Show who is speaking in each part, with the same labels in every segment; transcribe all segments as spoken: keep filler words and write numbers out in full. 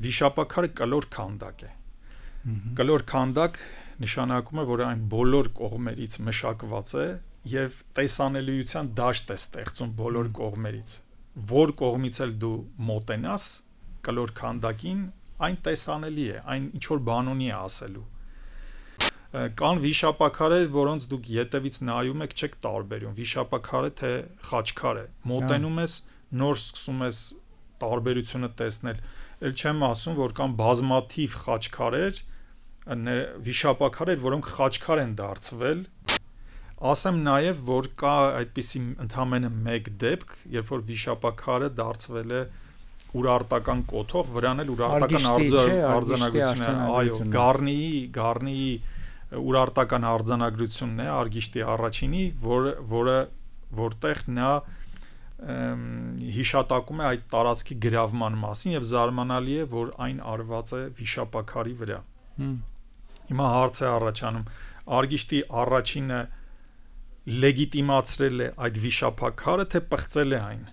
Speaker 1: վիշապաքարը կլոր քանդակ է։ Կլոր քանդակ նշանակում է, որ այն բոլոր կողմերից մշակված է եւ տեսանելիության դաշտ է ստեղծում բոլոր կողմերից։ Որ կողմից էլ դու մոտենաս կլոր քանդակին, այն տեսանելի է, այն ինչ որ բան ունի ասելու։ Կան վիշապաքարեր, որոնց դուք ետևից նայում եք, չեք տարբերում, վիշապաքարը թե խաչքարը։ Մոտենում ես, նոր սկսում ես տարբերությունը տեսնել։ Էլ չեմ ասում, որ կան բազմաթիվ խաչքարեր, վիշապաքարեր, որոնք խաչքար են դարձվել։ Ասեմ նաև, որ կա այդպիսի ընդամենը մեկ դեպք, երբ որ վիշապաքարը դարձվել է ուրարտական կոթող, վրան էլ ուրարտական արձանագրություն է, այո, Գառնիի, Գառնիի ուրարտական արձանագրությունն է, Արգիշտի առաջինի, որը որը որտեղ նա հիշատակում է այդ տարածքի գրավման մասին եւ զարմանալի է, որ այն արված է վիշապաքարի վրա։ Հիմա հարց է առաջանում, Արգիշտի առաջինը լեգիտիմացրել է այդ վիշապաքարը, թե պղծել է այն։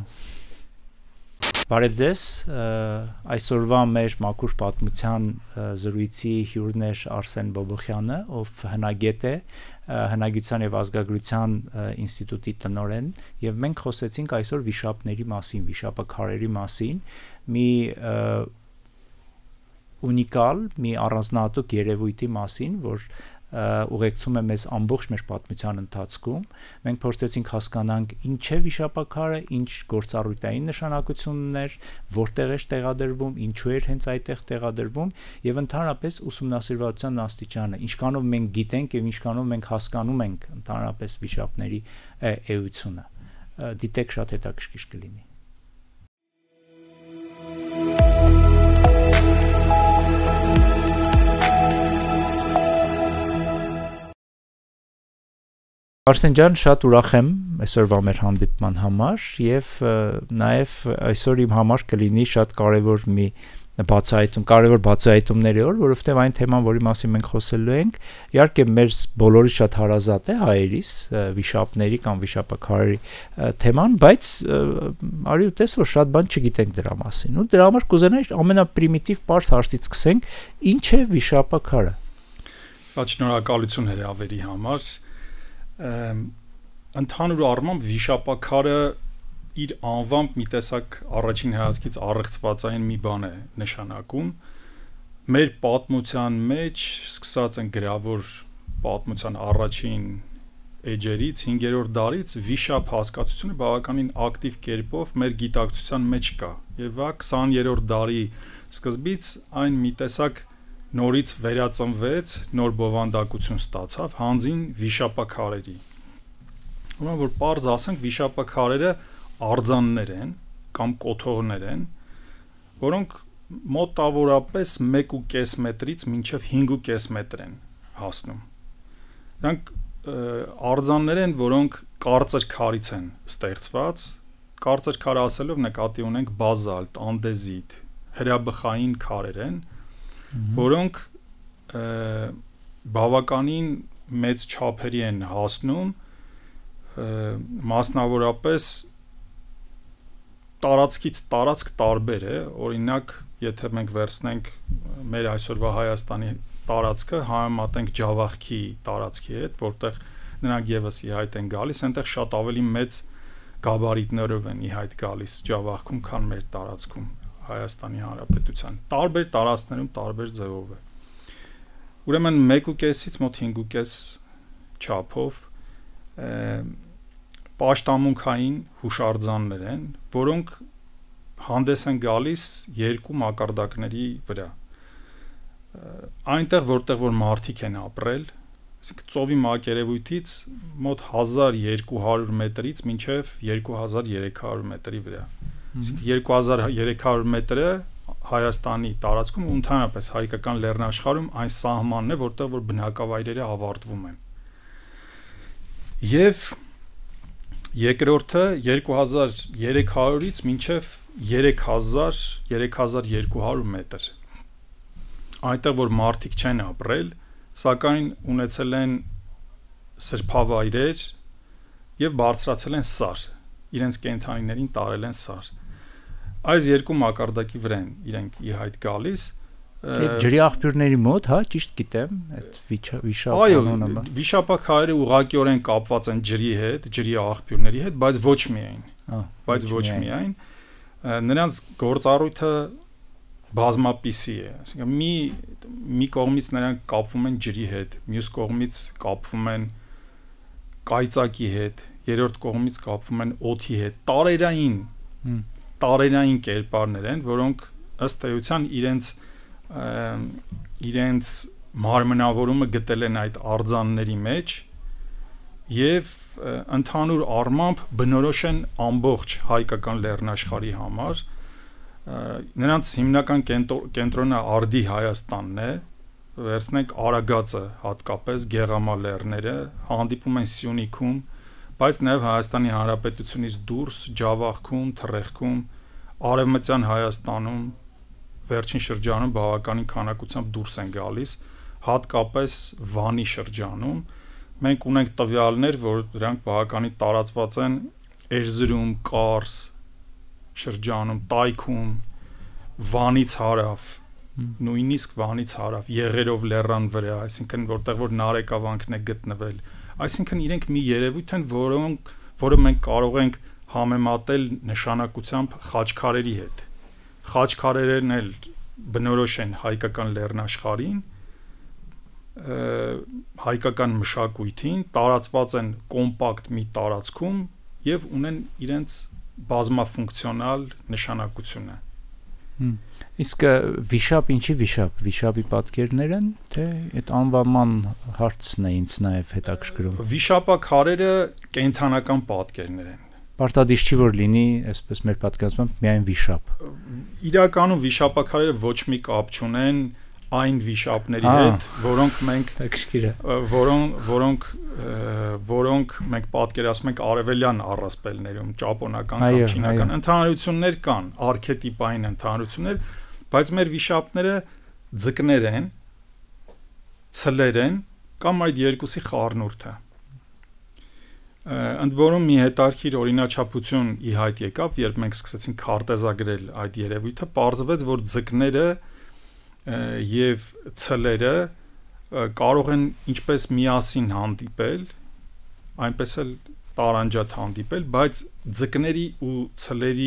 Speaker 2: Բարև ձեզ, այսօրվա մեր մաքուր պատմության զրույցի հյուրն է Արսեն Բոբոխյանը, ով հնագետ է, հնագիտության եւ ազգագրության ինստիտուտի տնօրեն, եւ մենք խոսեցինք այսօր վիշապների մասին, վիշապաքարերի մասին, մի ունիկալ, մի առանձնահատուկ երևույթի մասին, որ ուղեկցում է մեզ ամբողջ մեր պատմության ընթացքում։ Մենք փորձեցինք հասկանանք ինչ է վիշապաքարը, ինչ գործառույթային նշանակություն ուներ, որտեղ է տեղադրվում, ինչու էր հենց այդտեղ տեղադրվում եւ ընդհանրապես ուսումնասիրվածության աստիճանը, ինչքանով մենք գիտենք եւ ինչքանով մենք հասկանում ենք ընդհանրապես վիշապների էությունը։ Դիտեք, շատ հետաքրքիր կլինի։ Արսեն ջան, շատ ուրախ եմ այսօրվա մեր հանդիպման համար եւ նաեւ այսօր իմ համար կլինի շատ կարեւոր մի բացահայտում, կարեւոր բացահայտումների օր, որովհետեւ այն թեման, որի մասին մենք խոսելու ենք, իհարկե մեր բոլորի շատ հարազատ է, հայերիս, վիշապների կամ վիշապաքարերի թեման, բայց արի ու տես, որ շատ բան չգիտենք դրա մասին։ Ու դրա համար կուզենայի ամենապրիմիտիվ բարձ հարցից սկսենք, ինչ է վիշապաքարը։
Speaker 1: Շատ շնորհակալություն հրավերի համար։ Ընդհանուր առմամբ վիշապաքարը իր անվամբ մի տեսակ առաջին հայացքից առեղծվածային մի բան է նշանակում։ Մեր պատմության մեջ սկսած են գրավոր պատմության առաջին էջերից, հինգերորդ դարից վիշապ հասկացությունը բավականին ակտիվ կերպով մեր գիտակցության մեջ կա։ Եվ ա քսաներորդ դարի սկզբից այն մի տեսակ նորից վերածնվեց, նոր բովանդակություն ստացավ հանձին վիշապաքարերի։ Ուրեմն որ պարզ ասենք, վիշապաքարերը արձաններ են կամ կոթողներ են, որոնք մոտավորապես մեկ ու կես մետրից մինչև հինգ ու կես մետր են հասնում։ Դրանք արձաններ են, որոնք կարծր քարից են ստեղծված, կարծր քար ասելով նկատի ունենք բազալտ, անդեզիտ, հրաբխային քարեր են, որոնք բավականին մեծ չափերի են հասնում, մասնավորապես տարածքից տարածք տարբեր է, օրինակ, եթե մենք վերցնենք մեր այսօրվա Հայաստանի տարածքը, համեմատենք Ջավախքի տարածքի հետ, որտեղ նրանք եւս ի հայտ են գալիս, այնտեղ շատ ավելի մեծ գաբարիտներով են ի հայտ գալիս Ջավախքում, քան մեր տարածքում Հայաստանի Հանրապետության։ Տարբեր տարածքներում տարբեր ձևով է։ Ուրեմն մեկ ու կեսից մոտ հինգ ու կես չափով պաշտամունքային հուշարձաններ են, որոնք հանդես են գալիս երկու մակարդակների վրա։ Այնտեղ, որտեղ որ մարդիկ են ապրել, այսինքն ծովի մակերևույթից մոտ հազար երկու հարյուր մետրից մինչև երկու հազար երեք հարյուր մետրի վրա։ Այսինքն երկու հազար երեք հարյուր մետրը Հայաստանի տարածքում ու ընդհանրապես հայկական լեռնաշխարհում այն սահմանն է, որտեղ որ բնակավայրերը ավարտվում են։ Եվ երկրորդը երկու հազար երեք հարյուրից մինչև երեք հազար երեք հազար երկու հարյուր մետր։ Այնտեղ որ մարդիկ չեն ապրել, սակայն ունեցել են սրբավայրեր եւ բարձրացել են սար, իրենց կենդանիներին տարել են սար։ Այս երկու մակարդակի վրա են իրենք ի հայտ գալիս։
Speaker 2: Եվ ջրի աղբյուրների մոտ, հա, ճիշտ գիտեմ, այդ վիշապ կանոնը։
Speaker 1: Այո, վիշապաքարերը ուղղակիորեն կապված են ջրի հետ, ջրի աղբյուրների հետ, բայց ոչ միայն։ Բայց ոչ միայն։ Նրանց գործառույթը բազմապիսի է, այսինքն մի մի կողմից նրանք կապվում են ջրի հետ, մյուս կողմից կապվում են կայծակի հետ, երրորդ կողմից կապվում են օդի հետ, տարերային տարերային կերպարներ են, որոնք ըստ էության իրենց իրենց մարմնավորումը գտել են այդ արձանների մեջ եւ ընդհանուր առմամբ բնորոշ են ամբողջ հայկական լեռնաշխարհի համար։ Նրանց հիմնական կենտրոնը Արդի Հայաստանն է, վերցնենք Արագածը, հատկապես Գեղամա լեռները, հանդիպում են Սյունիքում, բայց նաև Հայաստանի Հանրապետությունից դուրս, Ջավախքում, Թռեխքում, Արևմտյան Հայաստանում, վերջին շրջանում բավականին քանակությամբ դուրս են գալիս, հատկապես Վանի շրջանում։ Մենք ունենք տվյալներ, որ դրանք բավականին տարածված են Էրզրում, Կարս շրջանում, Տայքում, Վանից հարավ, նույնիսկ Վանից հարավ, Եղերով լեռան վրա, այսինքն որտեղ որ նարեկավանքն է գտնվել, այսինքն իրենք մի երևույթ են, որոնք որը մենք կարող ենք համեմատել նշանակությամբ խաչքարերի հետ։ Խաչքարերն էլ բնորոշ են հայկական լեռնաշխարհին, հայկական մշակույթին, տարածված են կոմպակտ մի տարածքում եւ ունեն իրենց բազմաֆունկցիոնալ նշանակությունը։
Speaker 2: Իսկ վիշապ ինչի վիշապ, վիշապի պատկերներ են, թե այդ անվանման հարցն է ինձ նաև հետաքրքրում։
Speaker 1: Վիշապաքարերը կենդանական պատկերներ են։
Speaker 2: Պարտադիր չի որ լինի, այսպես մեր պատկերացմամբ միայն վիշապ։
Speaker 1: Իրականում վիշապաքարերը ոչ մի կապ չունեն այն վիշապների հետ, որոնք մենք որոնք որոնք որոնք մենք պատկերացնում ենք արևելյան առասպելներում, ճապոնական կամ չինական ընդհանրություններ կան, արքետիպային ընդհանրություններ, բայց մեր վիշապները ձկներ են, ցլեր են կամ այդ երկուսի խառնուրդը։ Ընդ որում մի հետարքիր օրինաչափություն ի հայտ եկավ, երբ մենք սկսեցինք քարտեզագրել այդ երևույթը, պարզվեց, որ ձկները եւ ցլերը կարող են ինչպես միասին հանդիպել, այնպես էլ տարանջատ հանդիպել, բայց ձկների ու ցլերի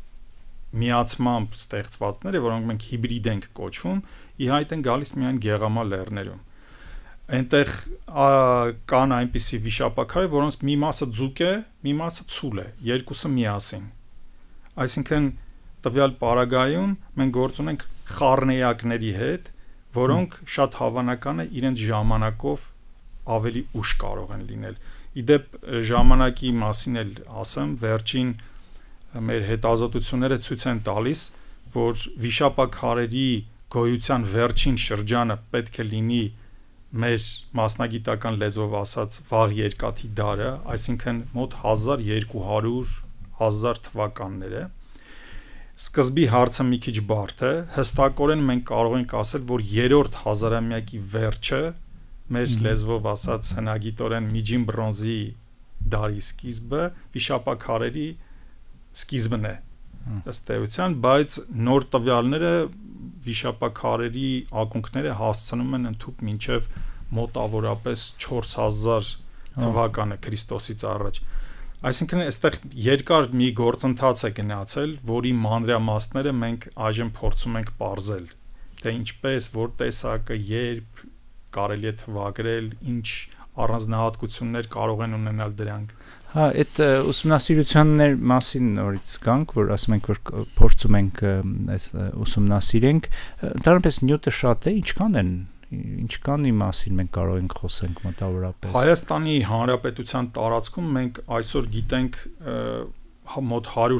Speaker 1: միացմամբ ստեղծվածները, որոնք մենք հիբրիդ ենք կոչվում, ի հայտ են գալիս միայն Գեղամա լեռներում։ Այնտեղ կան այնպիսի վիշապաքարեր, որոնց մի մասը ձուկ է, մի մասը ցուլ է, երկուսը միասին։ Այսինքն տվյալ պարագայում մենք գործ ունենք խառնեակների հետ, որոնք շատ հավանական է իրենց ժամանակով ավելի ուշ կարող են լինել։ Իդեպ ժամանակի մասին էլ ասեմ, վերջին մեր հետազոտությունները ցույց են տալիս, որ վիշապաքարերի գոյության վերջին շրջանը պետք է լինի մեր մասնագիտական լեզվով ասած վաղ երկաթի դարը, այսինքն մոտ հազար երկու հարյուր հազար թվականները։ Սկզբի հարցը մի քիչ բարդ է, հստակորեն մենք կարող ենք ասել, որ երրորդ հազարամյակի վերջը մեր լեզվով ասած հնագիտորեն միջին բրոնզի դարի սկիզբը վիշապաքարերի սկիզբն է ըստ էության, բայց նոր տվյալները վիշապաքարերի ակունքները հասցնում են ընդհուպ մինչև մոտավորապես չորս հազար թվականը Քրիստոսից առաջ։ Այսինքն այստեղ երկար մի գործընթաց է գնացել, որի մանրամասները մենք այժմ փորձում ենք պարզել, թե ինչպես, որ տեսակը, երբ կարելի է թվագրել, ինչ առանձնահատկություններ կարող են ունենալ դրանք։
Speaker 2: Հա, այդ ուսումնասիրություններ մասին նորից գանք, որ ասում ենք, որ փորձում ենք այս ուսումնասիրենք, ընդհանրապես նյութը շատ է, ինչքան են, ինչքանի մասին մենք կարող ենք խոսենք մոտավորապես։
Speaker 1: Հայաստանի Հանրապետության տարածքում մենք այսօր գիտենք մոտ հարյուր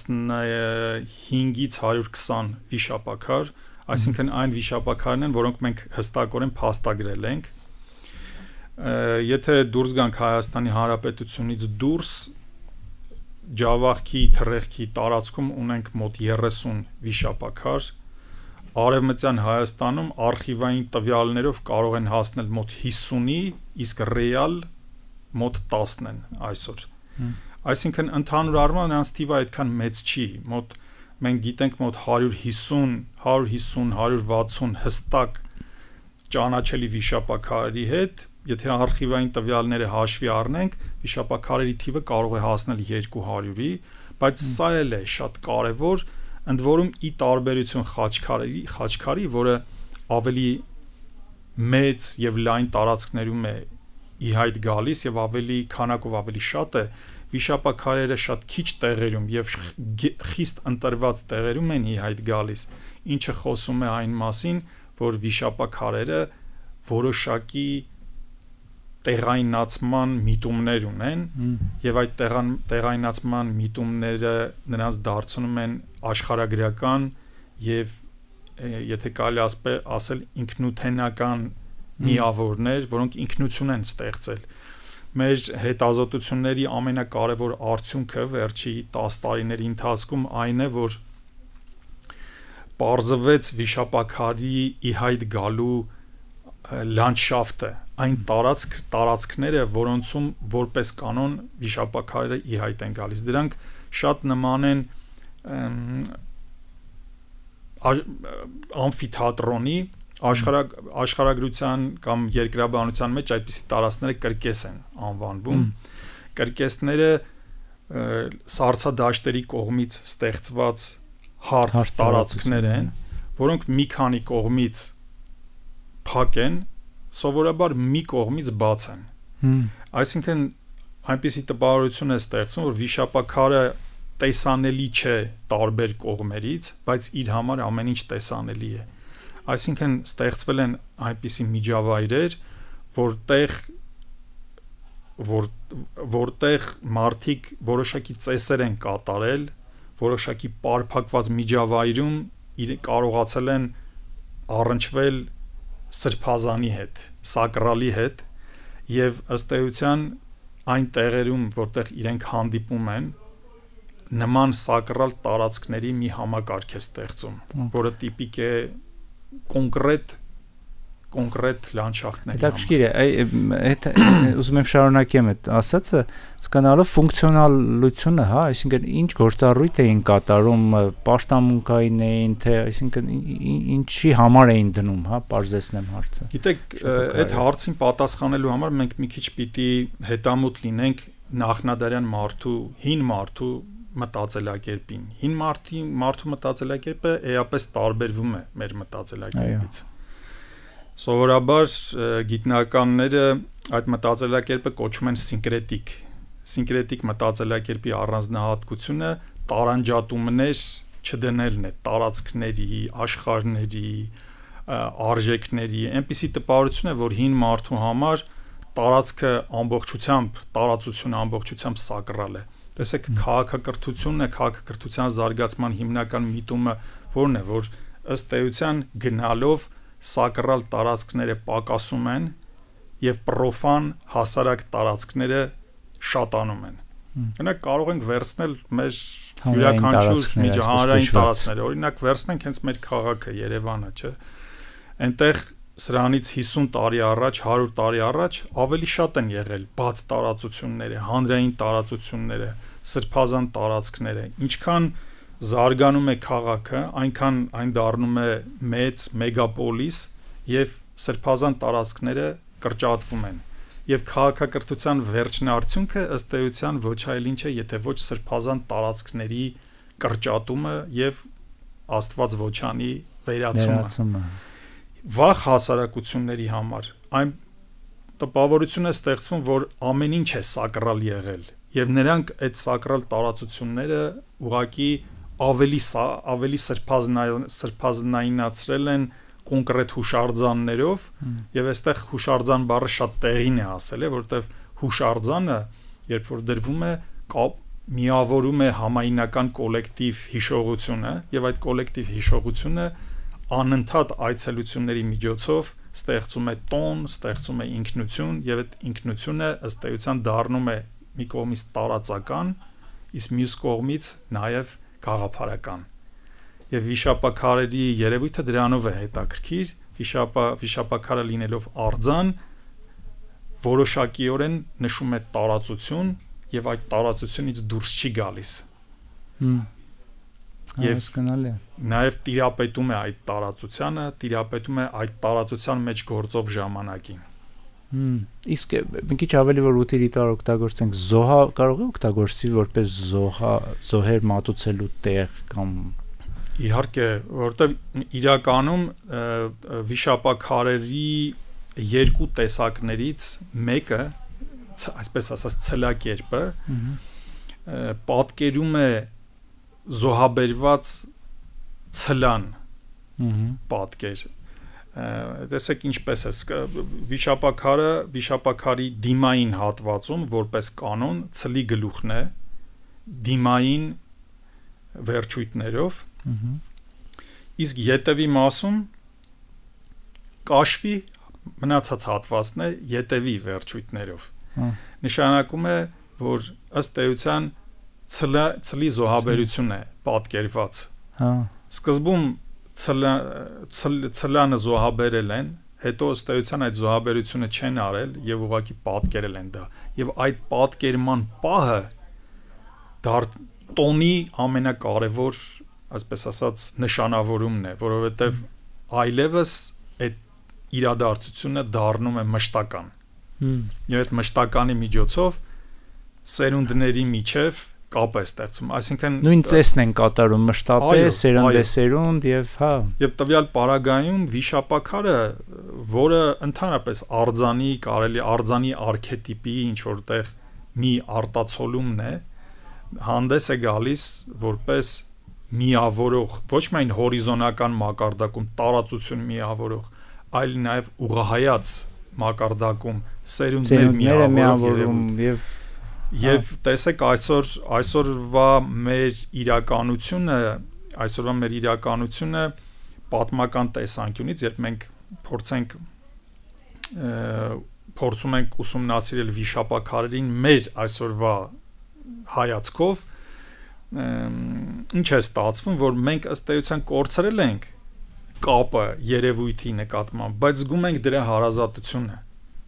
Speaker 1: տասնհինգից հարյուր քսան վիշապաքար, այսինքն այն վիշապաքարներն են, որոնք մենք հստակորեն փաստագրել ենք։ Եթե դուրս գանք Հայաստանի Հանրապետությունից դուրս, Ջավախքի, Թռեխքի տարածքում ունենք մոտ երեսուն վիշապաքար, Արևմտյան Հայաստանում արխիվային տվյալներով կարող են հասնել մոտ հիսունի, իսկ ռեալ մոտ տասն են այսօր։ Այսինքն ընդհանուր առմամբ նրանց թիվը այդքան մեծ չի, մոտ մենք գիտենք մոտ հարյուր հիսուն, հարյուր հիսուն, հարյուր վաթսուն հստակ ճանաչելի վիշապաքարերի հետ, եթե արխիվային տվյալները հաշվի առնենք, վիշապաքարերի թիվը կարող է հասնել երկու հարյուրի, բայց սա էլ է շատ կարևոր, ընդ որում ի տարբերություն խաչքարերի, խաչքարի, որը ավելի մեծ եւ լայն տարածքներում է ի հայտ գալիս եւ ավելի քանակով ավելի շատ է, վիշապաքարերը շատ քիչ տեղերում եւ խիստ ընտրված տեղերում են ի հայտ գալիս, ինչը խոսում է այն մասին, որ վիշապաքարերը որոշակի տեղայնացման միտումներ ունեն եւ այդ տեղայնացման միտումները նրանց դարձնում են աշխարհագրական եւ եթե կարելի ասել ինքնութենական միավորներ, որոնք ինքնություն են ստեղծել։ Մեր հետազոտությունների ամենակարևոր արդյունքը վերջի տասը տարիների ընթացքում այն է, որ պարզվեց վիշապաքարի ի հայտ գալու լանդշաֆտը, այն տարածք տարածքները, որոնցում որպես կանոն վիշապաքարերը ի հայտ են գալիս։ Դրանք շատ նման են ամֆիթատրոնի աշխարհ աշխարհագրության կամ երկրաբանության մեջ այդպիսի տարածքները կրկես են անվանվում։ Կրկեսները սառցադաշտերի կողմից ստեղծված հարթ տարածքներ են, որոնք մի քանի կողմից փակ են, սովորաբար մի կողմից բաց են։ Այսինքն այնպիսի տպավորություն է ստեղծում, որ վիշապաքարը տեսանելի չէ տարբեր կողմերից, բայց իր համար ամեն ինչ տեսանելի է։ Այսինքն ստեղծվել են այնպիսի միջավայրեր, որտեղ որ որտեղ մարդիկ որոշակի ծեսեր են կատարել, որոշակի պարփակված միջավայրում կարողացել են առնչվել սրբազանի հետ, սակրալի հետ, եւ ըստ էության այն տեղերում, որտեղ իրենք հանդիպում են, նման սակրալ տարածքների մի համակարգ է ստեղծում, որը տիպիկ է կոնկրետ կոնկրետ լանդշաֆտների համար։
Speaker 2: Հետաքրքիր է, այդ ուզում եմ շարունակեմ այդ ասածը, հասկանալով ֆունկցիոնալությունը, հա, այսինքն ինչ գործառույթ էին կատարում, պաշտամունքային էին, թե այսինքն ինչի համար էին դնում, հա, բարձրացնեմ հարցը։
Speaker 1: Գիտեք, այդ հարցին պատասխանելու համար մենք մի քիչ պիտի հետամուտ լինենք նախնադարյան մարդու, հին մարդու մտածելակերպին։ Հին մարդի մարդու մտածելակերպը էապես տարբերվում է մեր մտածելակերպից։ Սովորաբար գիտնականները այդ մտածելակերպը կոչում են սինկրետիկ։ Սինկրետիկ մտածելակերպի առանձնահատկությունը տարանջատումներ չդնելն է տարածքների, աշխարհների, արժեքների, այնպիսի տպավորություն է, որ հին մարդու համար տարածքը ամբողջությամբ, տարածությունը ամբողջությամբ սակրալ է։ Տեսեք, քաղաքակրթությունն է, քաղաքակրթության զարգացման հիմնական միտումը որն է, որ ըստ էության գնալով սակրալ տարածքները պակասում են եւ պրոֆան հասարակ տարածքները շատանում են։ Օրինակ կարող ենք վերցնել մեր յուրաքանչյուր միջահանրային տարածքները, օրինակ վերցնենք հենց մեր քաղաքը Երևանը, չէ՞։ Այնտեղ սրանից հիսուն տարի առաջ, հարյուր տարի առաջ ավելի շատ են եղել բաց տարածությունները, հանրային տարածությունները, սրբազան տարածքները։ Ինչքան զարգանում է քաղաքը, այնքան այն դառնում է մեծ մեգապոլիս եւ սրբազան տարածքները կրճատվում են։ Եվ քաղաքակրթության վերջնարդյունքը ըստ էության ոչ այլ ինչ է, եթե ոչ սրբազան տարածքների կրճատումը եւ Աստված ոչանի վերացումը։ Վաղ հասարակությունների համար այն տպավորություն է ստեղծվում, որ ամեն ինչ է սակրալ եղել եւ նրանք այդ սակրալ տարածությունները ուղղակի ավելի ավելի սրբազանայնացրել են կոնկրետ հուշարձաններով եւ այստեղ հուշարձան բառը շատ տեղին է ասել է, որովհետեւ հուշարձանը երբ որ դրվում է միավորում է համայնական կոլեկտիվ հիշողությունը եւ այդ կոլեկտիվ հիշողությունը անընդհատ այցելությունների միջոցով ստեղծում է տոն, ստեղծում է ինքնություն եւ այդ ինքնությունը ըստ էության դառնում է մի կողմից տարածական, իսկ մյուս կողմից նաեւ գաղափարական։ Եվ վիշապաքարերի երևույթը դրանով է հետաքրքիր, վիշապա վիշապաքարը լինելով արձան որոշակիորեն նշում է տարածություն եւ այդ տարածությունից դուրս չի գալիս։
Speaker 2: Եվ հասկանալի է։
Speaker 1: Նաև տիրապետում է այդ տարածությանը, տիրապետում է այդ տարածության մեջ գործող ժամանակին։
Speaker 2: Հմ, իսկ մի քիչ ավելի որ ուտիլիտար օգտագործենք, զոհա կարող է օգտագործվի որպես զոհա, զոհեր մատուցելու տեղ կամ
Speaker 1: Իհարկե, որովհետև իրականում վիշապաքարերի երկու տեսակներից մեկը, այսպես ասած, ցելակերպը պատկերում է զոհաբերված ցլան պատկեր։ Տեսեք ինչպես է վիշապաքարը, վիշապաքարի դիմային հատվածում որպես կանոն ցլի գլուխն է դիմային վերջույթներով, իսկ ետևի մասում կաշվի մնացած հատվածն է ետևի վերջույթներով։ Նշանակում է, որ ըստ էության ցլի զոհաբերություն է պատկերված։ Սկզբում ցլանը զոհաբերել են, հետո ըստ էության այդ զոհաբերությունը չեն արել եւ ուղղակի պատկերել են դա։ Եվ այդ պատկերման պահը տոնի ամենակարևոր, այսպես ասած, նշանավորումն է, որովհետեւ այլևս այդ իրադարձությունը դառնում է մշտական։ Եվ այդ մշտականի միջոցով սերունդների միջև կապ է ստեղծում, այսինքն
Speaker 2: նույն ծեսն են կատարում մշտապես սերնդեսերունդ եւ հա
Speaker 1: եւ տվյալ պարագայում վիշապաքարը, որը ընդհանրապես արձանի կարելի արձանի արքետիպի ինչ որտեղ մի արտացոլումն է, հանդես է գալիս որպես միավորող, ոչ միայն հորիզոնական մակարդակում տարածություն միավորող, այլ նաեւ ուղղահայաց մակարդակում սերունդներ միավորում եւ Եվ տեսեք այսօր այսօրվա մեր իրականությունը, այսօրվա մեր իրականությունը պատմական տեսանկյունից, երբ մենք փորձենք փորձում ենք ուսումնասիրել վիշապաքարերին մեր այսօրվա հայացքով, ինչ է ստացվում, որ մենք ըստ էության կորցրել ենք կապը երևույթի նկատմամբ, բայց զգում ենք դրա հարազատությունը։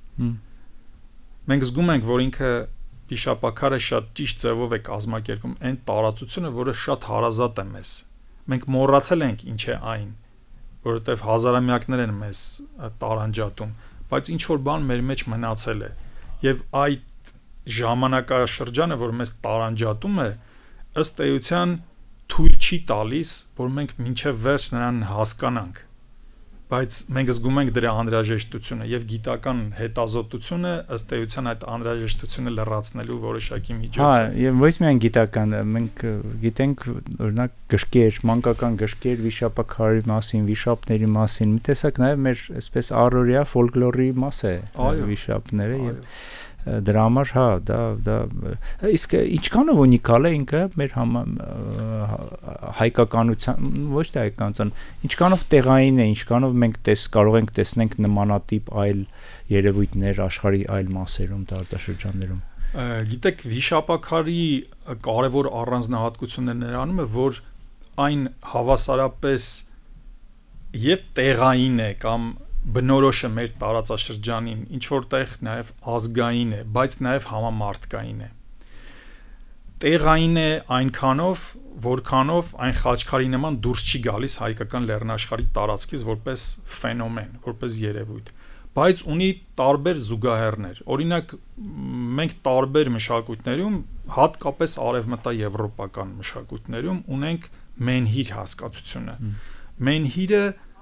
Speaker 1: Մենք զգում ենք, որ ինքը վիշապաքարը շատ ճիշտ ձևով է կազմակերպում այն տարածությունը, որը շատ հարազատ է մեզ։ Մենք մոռացել ենք ինչ է այն, որովհետև հազարամյակներ են մեզ տարանջատում, բայց ինչ որ բան մեր մեջ մնացել է։ Եվ այդ ժամանակաշրջանը, որ մեզ տարանջատում է, ըստ էության թույլ չի տալիս, որ մենք մինչև վերջ նրան հասկանանք։ Բայց մենք զգում ենք դրա անհրաժեշտությունը եւ գիտական հետազոտությունը ըստ էության այդ անհրաժեշտությունը լրացնելու որոշակի միջոց է։
Speaker 2: Հա, եւ ոչ միայն գիտական, մենք գիտենք օրինակ գրքեր, մանկական գրքեր վիշապաքարի մասին, վիշապների մասին, մի տեսակ նաեւ մեր այսպես առօրյա ֆոլկլորի մաս է վիշապները եւ դրա համար հա դա դա իսկ ինչքանով ունիկալ է ինքը մեր հայկականության ոչ թե հայկականության ինչքանով տեղային է ինչքանով մենք տես կարող ենք տեսնենք նմանատիպ այլ երևույթներ աշխարհի այլ մասերում տարածաշրջաններում
Speaker 1: գիտեք վիշապաքարի կարևոր առանձնահատկությունն նրանում է որ այն հավասարապես եւ տեղային է կամ բնորոշ է մեր տարածաշրջանին, ինչ որտեղ նաև ազգային է, բայց նաև համամարտկային է։ Տեղային է այնքանով, որքանով այն խաչքարի նման դուրս չի գալիս հայկական լեռնաշխարհի տարածքից որպես ֆենոմեն, որպես երևույթ, բայց ունի տարբեր զուգահեռներ։ Օրինակ, մենք տարբեր մշակույթներում, հատկապես արևմտաեվրոպական մշակույթներում ունենք մենհիր հասկացությունը։ Մենհիրը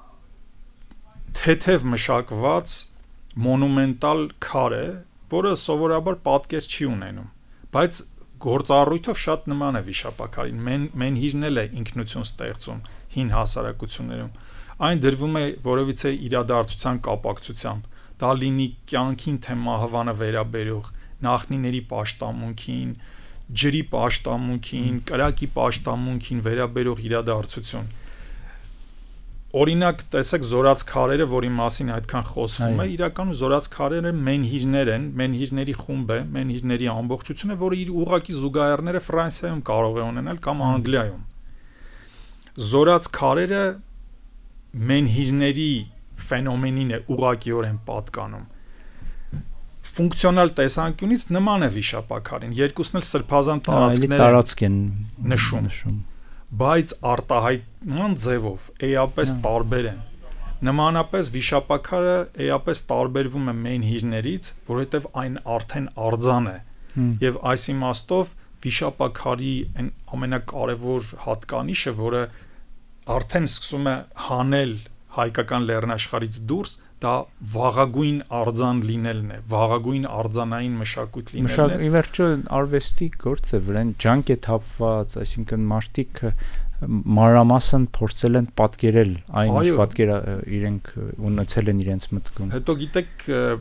Speaker 1: թեթև մշակված մոնումենտալ քար է, որը սովորաբար պատկեր չի ունենում, բայց գործառույթով շատ նման է վիշապաքարին, մեն, մենհիրն էլ է ինքնություն ստեղծում հին հասարակություններում, այն դրվում է որևիցե իրադարձության կապակցությամբ, դա լինի կյանքին թե մահվանը վերաբերող, նախնիների պաշտամունքին, ջրի պաշտամունքին, կրակի պաշտամունքին վերաբերող իրադարձություն։ Օրինակ, տեսեք զորաց քարերը, որի մասին այդքան խոսվում է, իրականում զորաց քարերը մենհիրներ են, մենհիրների խումբ է, մենհիրների ամբողջությունը, որը իր ուղղակի զուգահեռները Ֆրանսիայում կարող է ունենալ կամ Անգլիայում։ Զորաց քարերը մենհիրների ֆենոմենին է ուղղակիորեն պատկանում։ Ֆունկցիոնալ տեսանկյունից նման է վիշապաքարին, երկուսն էլ սրբազան տարածքներ
Speaker 2: տարածք են
Speaker 1: նշում։ բայց արտահայտման ձևով էապես տարբեր են։ Նմանապես վիշապաքարը էապես տարբերվում է մեն հիրներից, որովհետև այն արդեն արձան է։ Եվ այս իմաստով վիշապաքարի այն ամենակարևոր հատկանիշը, որը արդեն սկսում է հանել հայկական լեռնաշխարհից դուրս, դա վաղագույն արձան լինելն է, վաղագույն արձանային մշակույթ լինելն է։
Speaker 2: Ի վերջո արվեստի գործ է, վրան ջանք է թափված, այսինքն մարդիկ մանրամասն փորձել են պատկերել այն ինչ պատկերը իրենք ունեցել են իրենց մտքում։
Speaker 1: Հետո գիտեք,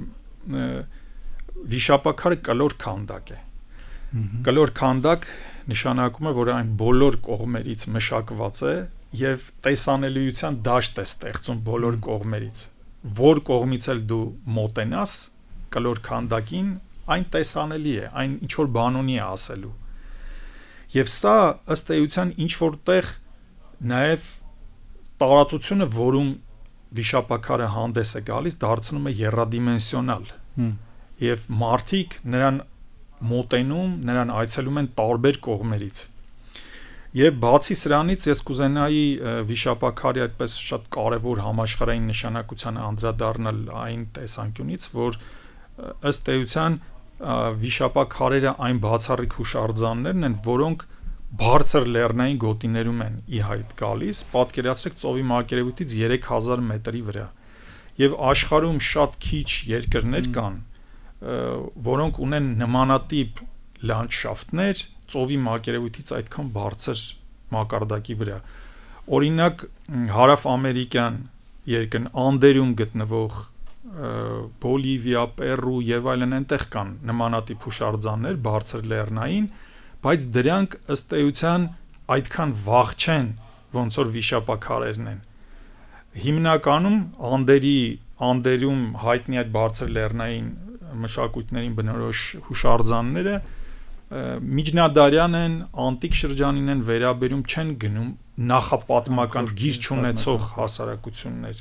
Speaker 1: վիշապաքարը կլոր քանդակ է։ Կլոր քանդակ նշանակում է, որ այն բոլոր կողմերից մշակված է եւ տեսանելիության դաշտ է ստեղծում բոլոր կողմերից։ Որ կողմից էլ դու մոտենաս կլոր քանդակին, այն տեսանելի է, այն ինչ որ բան ունի ասելու։ Եվ սա ըստ էության ինչ որտեղ նաև տարածությունը, որում վիշապաքարը հանդես է գալիս, դարձնում է եռադիմենսիոնալ։ Եվ մարդիկ նրան մոտենում, նրան այցելում են տարբեր կողմերից։ Եվ բացի սրանից ես կուզենայի վիշապաքարի այդպես շատ կարևոր համաշխարհային նշանակությանը անդրադառնալ այն տեսանկյունից, որ ըստ էության վիշապաքարերը այն բացառիկ հուշարձաններն են, որոնք բարձր լեռնային գոտիներում են ի հայտ գալիս, պատկերացրեք ծովի մակերևույթից երեք հազար մետրի վրա։ Եվ աշխարհում շատ քիչ երկրներ կան, որոնք ունեն նմանատիպ լանդշաֆտներ ծովի մակերևույթից այդքան բարձր մակարդակի վրա։ Օրինակ հարավ-ամերիկյան երկրն Անդերում գտնվող Բոլիվիա, Պերու եւ այլն այնտեղ կան նմանատիպ հուշարձաններ բարձր լեռնային, բայց դրանք ըստ էության այդքան վաղ չեն, ոնց որ վիշապաքարերն են։ Հիմնականում Անդերի Անդերում հայտնի այդ բարձր լեռնային մշակույթներին բնորոշ հուշարձանները միջնադարյան են, անտիկ շրջանին են վերաբերում, չեն գնում նախապատմական գիր չունեցող հասարակություններ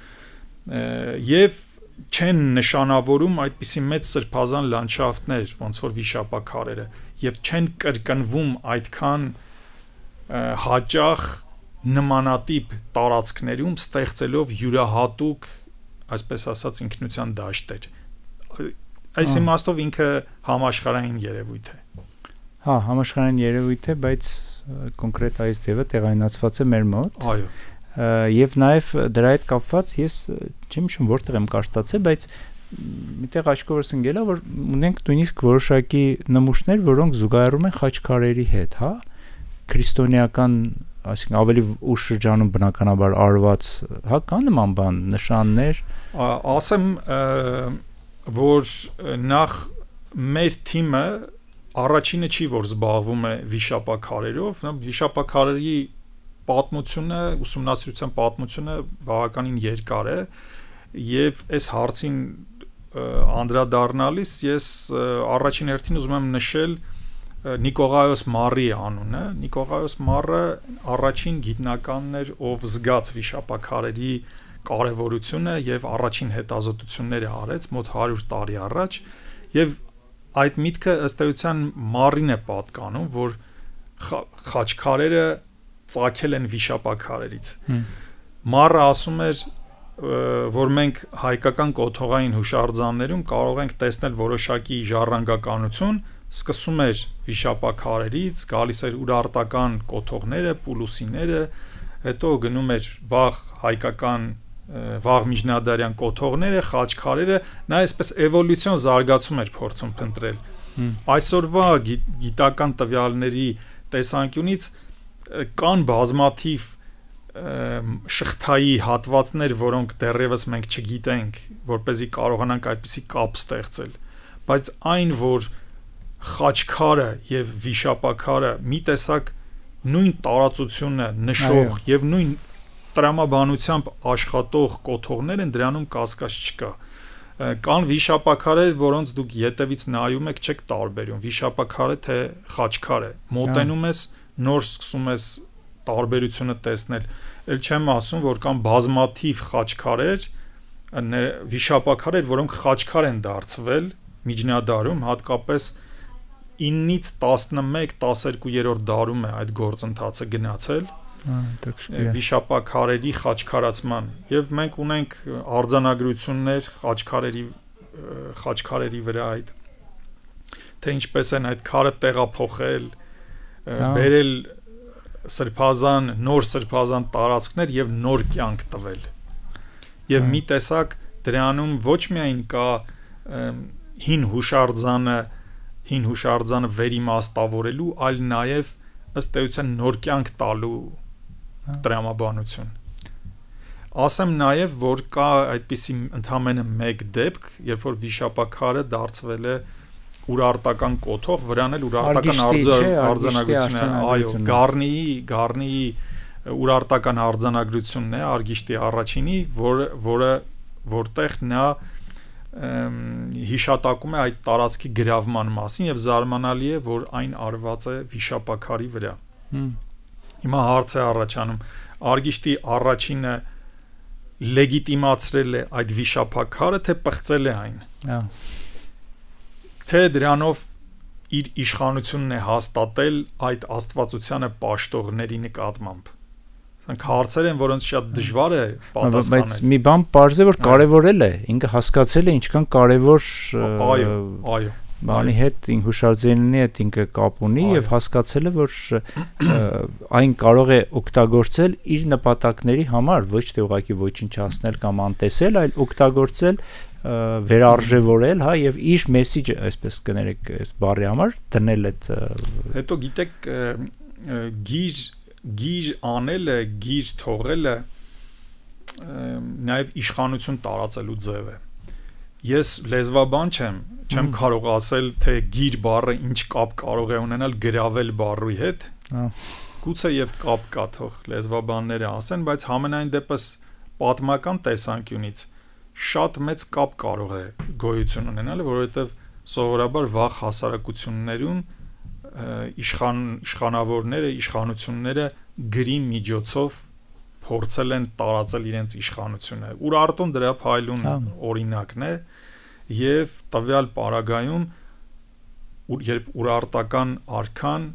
Speaker 1: եւ չեն նշանավորում այդպիսի մեծ սրբազան լանդշաֆտներ, ոնց որ վիշապաքարերը, եւ չեն կրկնվում այդքան հաճախ նմանատիպ տարածքներում, ստեղծելով յուրահատուկ, այսպես ասած, ինքնության դաշտեր։ Այս իմաստով ինքը համաշխարհային երևույթ է։
Speaker 2: Հա, համաշխարհային երևույթ է, բայց կոնկրետ այս ձևը տեղայնացված է մեր մոտ։
Speaker 1: Այո։
Speaker 2: Եվ նաև դրա հետ կապված ես չեմ հիշում որտեղ եմ կարդացել, բայց միտեղ աչքովս ընկել է, որ ունենք նույնիսկ որոշակի նմուշներ, որոնք զուգահեռում են խաչքարերի հետ, հա, քրիստոնեական, այսինքն ավելի ուշ շրջանում բնականաբար արված, հա, կան նման բան, նշաններ։
Speaker 1: Ասեմ, որ նախ մեր թիմը առաջինը չի, որ զբաղվում է վիշապաքարերով, վիշապաքարերի պատմությունը, ուսումնասիրության պատմությունը բավականին երկար է եւ այս հարցին անդրադառնալիս ես առաջին հերթին ուզում եմ նշել Նիկողայոս Մարի անունը։ Նիկողայոս Մարը առաջին գիտնականն էր, ով զգաց վիշապաքարերի կարևորությունը եւ առաջին հետազոտությունները արեց մոտ հարյուր տարի առաջ եւ այդ միտքը ըստ էության Մարին է պատկանում, որ խաչքարերը ծագել են վիշապաքարերից։ Մարը ասում էր, որ մենք հայկական կոթողային հուշարձաններում կարող ենք տեսնել որոշակի ժառանգականություն, սկսում էր վիշապաքարերից, գալիս էր ուրարտական կոթողները, պուլուսիները, հետո գնում էր վաղ հայկական վաղ միջնադարյան կոթողները, խաչքարերը, նա այսպես էվոլյուցիոն զարգացում էր փորձում փնտրել։ Այսօրվա գիտական տվյալների տեսանկյունից կան բազմաթիվ շղթայի հատվածներ, որոնք դեռևս մենք չգիտենք, որպեսզի կարողանանք այդպիսի կապ ստեղծել, բայց այն, որ խաչքարը եւ վիշապաքարը մի տեսակ նույն տարածությունը նշող եւ նույն տրամաբանությամբ աշխատող կոթողներ են, դրանում կասկած չկա։ Կան վիշապաքարեր, որոնց դուք ետևից նայում եք, չեք տարբերում, վիշապաքարը թե խաչքարը, մոտենում ես, նոր սկսում ես տարբերությունը տեսնել։ Էլ չեմ ասում, որ կան բազմաթիվ խաչքարեր, վիշապաքարեր, որոնք խաչքար են դարձվել միջնադարում, հատկապես ինից տասնմեկ տասներկու-երրորդ դարում է այդ գործընթացը գնացել վիշապաքարերի խաչքարացման եւ մենք ունենք արձանագրություններ խաչքարերի խաչքարերի վրա այդ թե ինչպես են այդ քարը տեղափոխել բերել սրբազան նոր սրբազան տարածքներ եւ նոր կյանք տվել եւ մի տեսակ դրանում ոչ միայն կա հին հուշարձանը հին հուշարձանը վերիմաստավորելու այլ նաեւ ըստ էության նոր կյանք տալու տրամաբանություն ասեմ նաև որ կա այդպիսի ընդհանրապես մեկ դեպք երբ որ վիշապաքարը դարձվել է ուրարտական կոթող վրան էլ ուրարտական արձանագրություն է այո գառնիի գառնիի ուրարտական արձանագրությունն է արգիշտի առաջինի որ որը որտեղ նա հիշատակում է այդ տարածքի գրավման մասին եւ զարմանալի է որ այն արված է վիշապաքարի վրա հիմա հարց է առաջանում արգիշտի առաջինը լեգիտիմացրել է այդ վիշապաքարը թե պղծել է այն թե դրանով իր իշխանությունն է հաստատել այդ աստվածությանը պաշտողների նկատմամբ Սրանք հարցեր են, որոնց շատ դժվար է պատասխանել։
Speaker 2: Բայց մի բան պարզ է, որ կարևորել է, ինքը հասկացել է ինչքան կարևոր
Speaker 1: այո, այո,
Speaker 2: բանի հետ ինքը հուշարձանների հետ ինքը կապ ունի եւ հասկացել է, որ այն կարող է օգտագործել իր նպատակների համար, ոչ թե ուղղակի ոչնչացնել կամ անտեսել, այլ օգտագործել վերարժևորել, հա, եւ իր մեսիջը, այսպես կներեք, այս բառի համար դնել այդ
Speaker 1: հետո գիտեք գիր գիր անելը, գիր թողելը նաև իշխանություն տարածելու ձև է։ Ես լեզվաբան չեմ, չեմ կարող ասել, թե գիր բառը ինչ կապ կարող է ունենալ գրավել բառի հետ։ Գուցե եւ կապ կա, թող լեզվաբանները ասեն, բայց համենայն դեպս պատմական տեսանկյունից շատ մեծ կապ կարող է գոյություն ունենալ, որովհետեւ սովորաբար վաղ հասարակություններում իշխան իշխանավորները, իշխանությունները գրի միջոցով փորձել են տարածել իրենց իշխանությունը։ Ուրարտուն դրա փայլուն օրինակն է եւ տվյալ պարագայում երբ ուրարտական արքան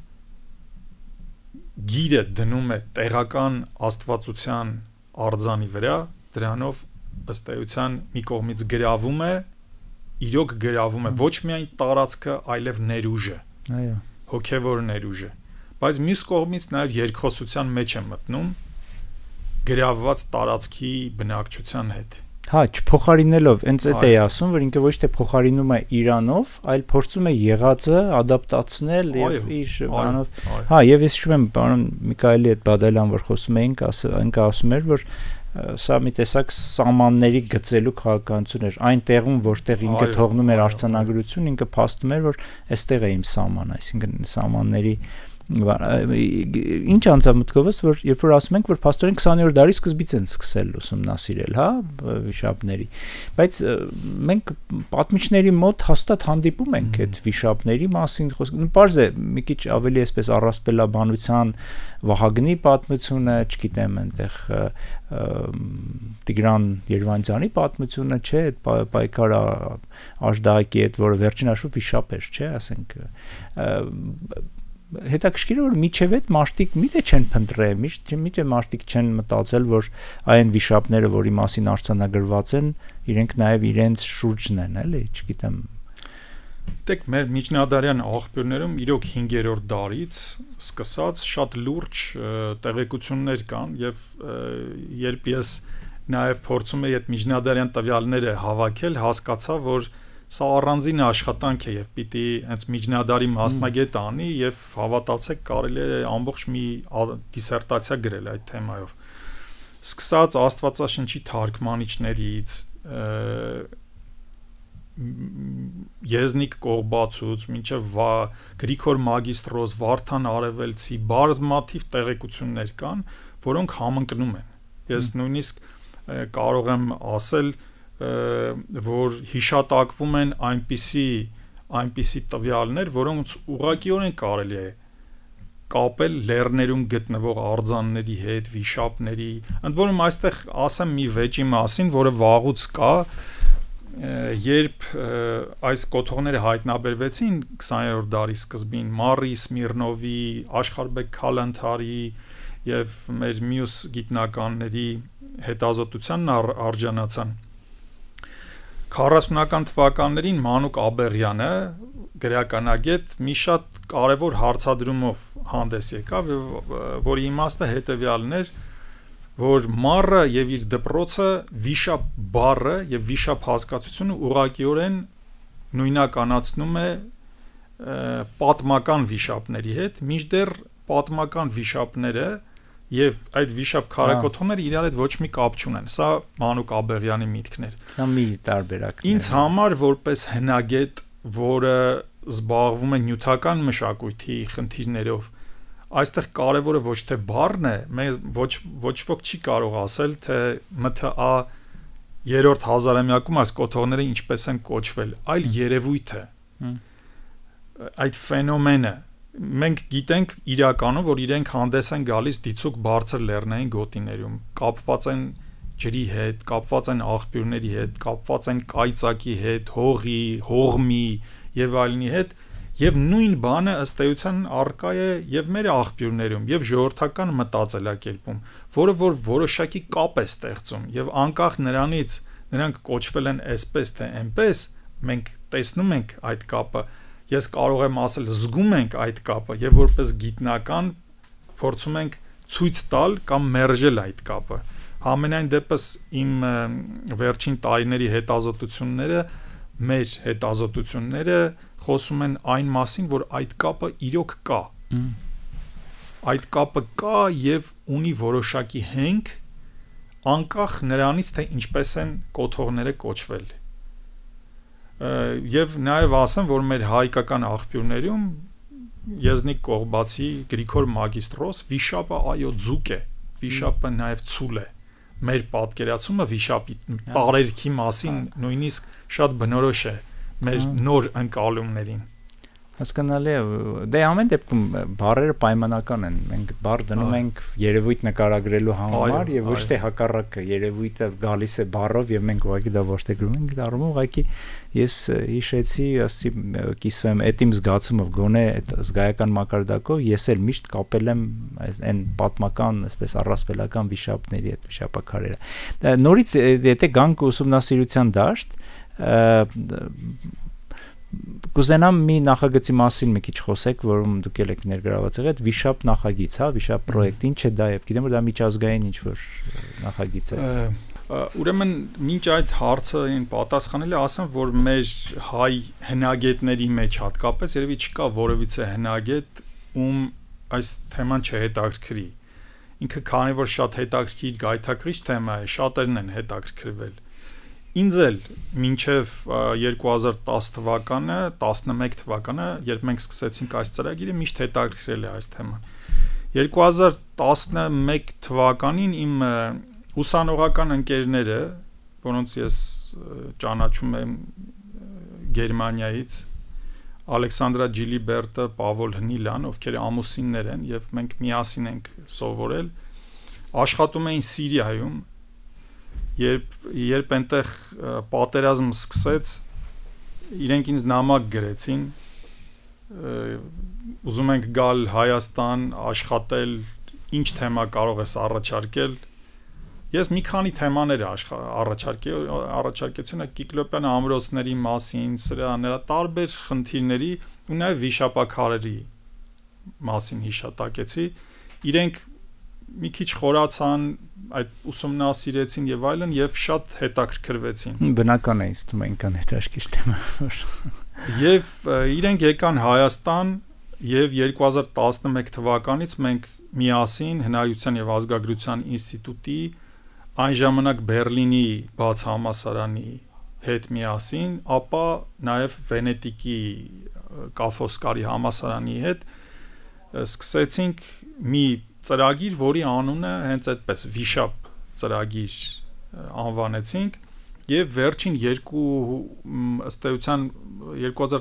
Speaker 1: գիրը դնում է տեղական աստվածության արձանի վրա, դրանով ըստ էության մի կողմից գրավում է, իրոք գրավում է ոչ միայն տարածքը, այլև ներուժը։
Speaker 2: Այո
Speaker 1: հոգևոր ներուժը, բայց մյուս կողմից նաև երկխոսության մեջ է մտնում գրավված տարածքի բնակչության հետ։
Speaker 2: Հա, չփոխարինելով, հենց այդ է ասում, որ ինքը ոչ թե փոխարինում է Իրանով, այլ փորձում է եղածը ադապտացնել եւ իր բանով։ Հա, եւ ես հիշում եմ պարոն Միքայելի հետ Բադալյան, որ խոսում էինք, ինքը ասում էր, որ սա մի տեսակ սահմանների գծելու քաղաքականություն էր այն տեղում որտեղ ինքը թողնում էր արձանագրություն ինքը փաստում էր որ այստեղ է իմ սահման այսինքն սահմանների ինչ անձամտքով է որ երբ որ ասում ենք որ փաստորեն քսաներորդ դարի սկզբից են սկսել ուսումնասիրել հա վիշապների բայց մենք պատմիչների մոտ հաստատ հանդիպում ենք այդ վիշապների մասին խոսք պարզ է մի քիչ ավելի այսպես առասպելաբանության Վահագնի պատմությունը, չգիտեմ, այնտեղ Տիգրան Երևանցյանի պատմությունը, չէ, այդ պայքար աշդահակի հետ, որը վերջին հաշվով վիշապ էր, չէ, ասենք հետաքրքիր է որ միջև այդ մարտիկ միթե չեն փնտրել, միթե մարտիկ չեն մտածել, որ այն վիշապները, որի մասին արձանագրված են, իրենք նաև իրենց շուրջն են, էլի, չգիտեմ
Speaker 1: Դեք մեր միջնադարյան աղբյուրներում իրոք հինգերորդ դարից սկսած շատ լուրջ տեղեկություններ կան եւ երբ ես նաեւ փորձում եի այդ միջնադարյան տվյալները հավաքել, հասկացա, որ սա առանձին աշխատանք է եւ պիտի հենց միջնադարի մասնագետ անի եւ հավատացեք կարելի է ամբողջ մի դիսերտացիա գրել այդ թեմայով։ Սկսած Աստվածաշնչի թարգմանիչներից Եզնիկ Կողբացուց, մինչև Գրիգոր Մագիստրոս, Վարդան Արևելցի, բազմաթիվ տեղեկություններ կան, որոնք համընկնում են։ Ես նույնիսկ կարող եմ ասել, որ հիշատակվում են այնպիսի այնպիսի տվյալներ, որոնց ուղղակիորեն կարելի է կապել լեռներում գտնվող արձանների հետ, վիշապների, ընդ որում այստեղ ասեմ մի վեճի մասին, որը վաղուց կա երբ այս կոթողները հայտնաբերվեցին քսաներորդ դարի սկզբին Մարի Սմիրնովի, Աշխարհբեկ Քալանթարի եւ մեր մյուս գիտնականների հետազոտությանն ար, արժանացան քառասունական թվականներին Մանուկ Աբեղյանը գրականագետ մի շատ կարևոր հարցադրումով հանդես եկավ, որի իմաստը հետեւյալն էր, որ Մարը եւ իր դպրոցը վիշապ բառը եւ վիշապ հասկացությունը ուղղակիորեն նույնականացնում է պատմական վիշապների հետ, մինչդեռ պատմական վիշապները եւ այդ վիշապ քարակոթողները իրար հետ ոչ մի կապ չունեն։ Սա Մանուկ Աբեղյանի միտքն էր։
Speaker 2: Սա մի տարբերակն է։
Speaker 1: Ինձ համար որպես հնագետ, որը զբաղվում է նյութական մշակույթի խնդիրներով, այստեղ կարևորը ոչ թե բառն է, ոչ ոչ ոք չի կարող ասել, թե ՄԹԱ երրորդ հազարամյակում այս կոթողները ինչպես են կոչվել, այլ երևույթը։ Այդ ֆենոմենը մենք գիտենք իրականում, որ իրենք հանդես են գալիս դիցուկ բարձր լեռնային գոտիներում, կապված են ջրի հետ, կապված են աղբյուրների հետ, կապված են կայծակի հետ, հողի, հողմի եւ այլնի հետ, եւ նույն բանը ըստ էության առկա է եւ մեր աղբյուրներում եւ ժողովրդական մտածելակերպում, որը որ որոշակի կապ է ստեղծում եւ անկախ նրանից նրանք կոչվել են այսպես թե այնպես, մենք տեսնում ենք այդ կապը, ես կարող եմ ասել զգում ենք այդ կապը եւ որպես գիտնական փորձում ենք ցույց տալ կամ մերժել այդ կապը։ Համենայն դեպս իմ վերջին տարիների հետազոտությունները, մեր հետազոտությունները խոսում են այն մասին, որ այդ կապը իրոք կա։ Այդ կապը կա եւ ունի որոշակի հենք, անկախ նրանից թե ինչպես են կոթողները կոչվել։ Եվ նաեւ ասեմ, որ մեր հայկական աղբյուրներում Եզնիկ Կողբացի Գրիգոր Մագիստրոս վիշապը այո ձուկ է, վիշապը նաեւ ցուլ է։ Մեր պատկերացումը վիշապի տարերքի մասին նույնիսկ շատ բնորոշ է մեր նոր ընկալումներին։
Speaker 2: Հասկանալի է, դե ամեն դեպքում բառերը պայմանական են, մենք բառ դնում ենք երևույթ նկարագրելու համար եւ ոչ թե հակառակը, երևույթը գալիս է բառով եւ մենք ուղղակի դա ողջագրում ենք, դա առումով ուղղակի ես հիշեցի, ասի կիսվեմ այդ իմ զգացումով, գոնե այդ զգայական մակարդակով ես էլ միշտ կապել եմ այն պատմական, այսպես առասպելական վիշապների հետ, վիշապաքարերը։ Նորից եթե գանք ուսումնասիրության դաշտ, կուզենամ մի նախագծի մասին մի քիչ խոսեք, որում դուք եք ներգրաված եղել, վիշապ նախագիծ, հա, վիշապ պրոյեկտ, ինչ է դա եւ գիտեմ որ դա միջազգային ինչ որ նախագիծ է։
Speaker 1: Ուրեմն մինչ այդ հարցին պատասխանել է, ասեմ, որ մեր հայ հնագետների մեջ հատկապես երևի չկա որևիցե հնագետ, ում այս թեման չհետաքրքրի։ Ինքը քանի որ շատ հետաքրքիր գայթակղիչ թեմա է, շատերն են հետաքրքրվել։ Ինձ էլ մինչև երկու հազար տասը թվականը, տասնմեկ թվականը, երբ մենք սկսեցինք այս ծրագիրը, միշտ հետաքրքրել է այս թեման։ երկու հազար տասնմեկ թվականին իմ ուսանողական ընկերները, որոնց ես ճանաչում եմ Գերմանիայից, Ալեքսանդրա Ջիլիբերտը, Պավոլ Հնիլան, ովքեր ամուսիններ են եւ մենք միասին ենք սովորել, աշխատում էին Սիրիայում, Երբ երբ այնտեղ պատերազմ սկսեց, իրենք ինձ նամակ գրեցին, ուզում ենք գալ Հայաստան, աշխատել, ինչ թեմա կարող ես առաջարկել։ Ես մի քանի թեմաներ առաջարկել, առաջարկեցին Կիկլոպյան ամրոցների մասին, սրա նրա տարբեր խնդիրների ու նաև վիշապաքարերի մասին հիշատակեցի։ Իրենք մի քիչ խորացան, այդ ուսումնասիրեցին եւ այլն եւ շատ հետաքրքրվեցին։
Speaker 2: Բնական է, ինձ թվում է ինքան հետաքրքիր թեմա։
Speaker 1: Եվ իրենք եկան Հայաստան եւ երկու հազար տասնմեկ թվականից մենք միասին Հնայության եւ ազգագրության ինստիտուտի այն ժամանակ Բերլինի բաց համալսարանի հետ միասին, ապա նաեւ Վենետիկի Կաֆոսկարի համալսարանի հետ սկսեցինք մի ծրագիր, որի անունը հենց այդպես վիշապ ծրագիր անվանեցինք եւ վերջին երկու ըստ էության երկու հազար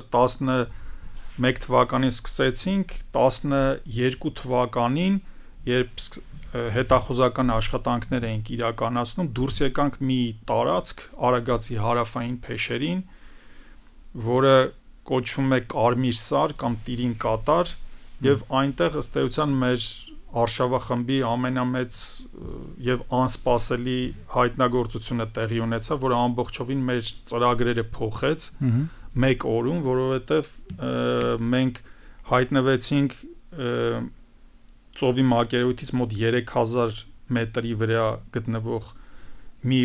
Speaker 1: տասնմեկ թվականին սկսեցինք, տասնյոթ թվականին երբ հետախուզական աշխատանքներ էինք իրականացնում, դուրս եկանք մի տարածք Արագածի հարավային փեշերին, որը կոչվում է Կարմիր Սար կամ Տիրին Կատար, եւ այնտեղ ըստ էության մեր արշավախմբի ամենամեծ եւ անսպասելի հայտնագործությունը տեղի ունեցավ, որը ամբողջովին մեր ծրագրերը փոխեց մեկ օրում, որովհետեւ մենք հայտնվեցինք ծովի մակերևույթից մոտ երեք հազար մետրի վրա գտնվող մի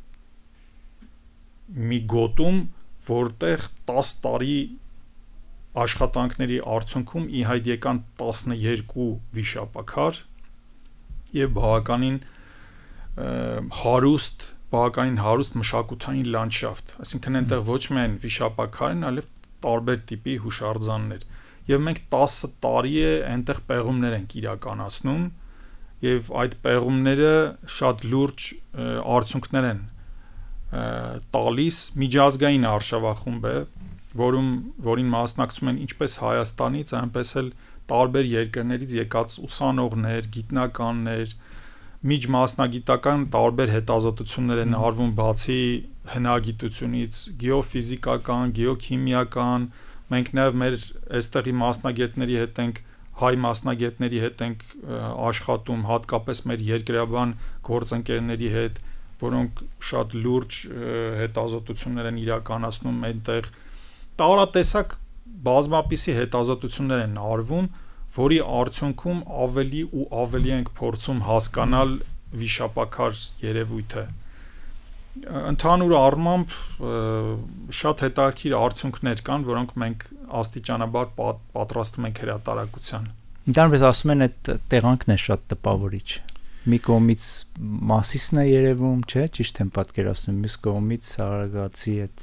Speaker 1: մի գոտում, որտեղ տասը տարի աշխատանքների արդյունքում ի հայտ եկան տասնյոթ վիշապաքար եւ բավականին հարուստ, բավականին հարուստ մշակութային լանդշաֆտ, այսինքն այնտեղ ոչ միայն վիշապաքարն, այլև տարբեր տիպի հուշարձաններ։ Եվ մենք տասը տարի է այնտեղ պեղումներ ենք իրականացնում եւ այդ պեղումները շատ լուրջ արդյունքներ են տալիս միջազգային արշավախումբ է, որում որին մասնակցում են ինչպես Հայաստանից, այնպես էլ տարբեր երկրներից եկած ուսանողներ, գիտնականներ, միջմասնագիտական տարբեր հետազոտություններ են արվում բացի հնագիտությունից, գեոֆիզիկական, գեոքիմիական, մենք նաև մեր այստեղի մասնագետների հետ ենք հայ մասնագետների հետ ենք աշխատում, հատկապես մեր երկրաբան գործընկերների հետ, որոնք շատ լուրջ հետազոտություններ են իրականացնում այնտեղ, տարատեսակ բազմապիսի հետազոտություններ են արվում, որի արդյունքում ավելի ու ավելի ենք փորձում հասկանալ վիշապաքար երևույթը։ Ընդհանուր առմամբ շատ հետաքրքիր արդյունքներ կան, որոնք մենք աստիճանաբար պատրաստում ենք հրատարակության։
Speaker 2: Դրանպես ասում են այդ տեղանքն է շատ տպավորիչ։ Մի կողմից Մասիսն է երևում, չէ՞, ճիշտ եմ պատկերացնում, մյուս կողմից Արագածի այդ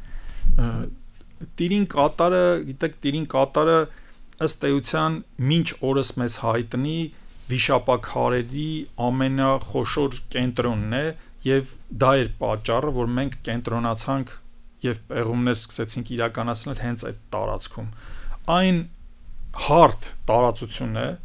Speaker 1: Տիրին Կատարը, գիտեք, Տիրին Կատարը ըստ էության մինչ օրս մեզ հայտնի վիշապաքարերի ամենախոշոր կենտրոնն է եւ դա էր պատճառը, որ մենք կենտրոնացանք եւ պեղումներ սկսեցինք իրականացնել հենց այդ տարածքում։ Այն հարթ տարածություն է,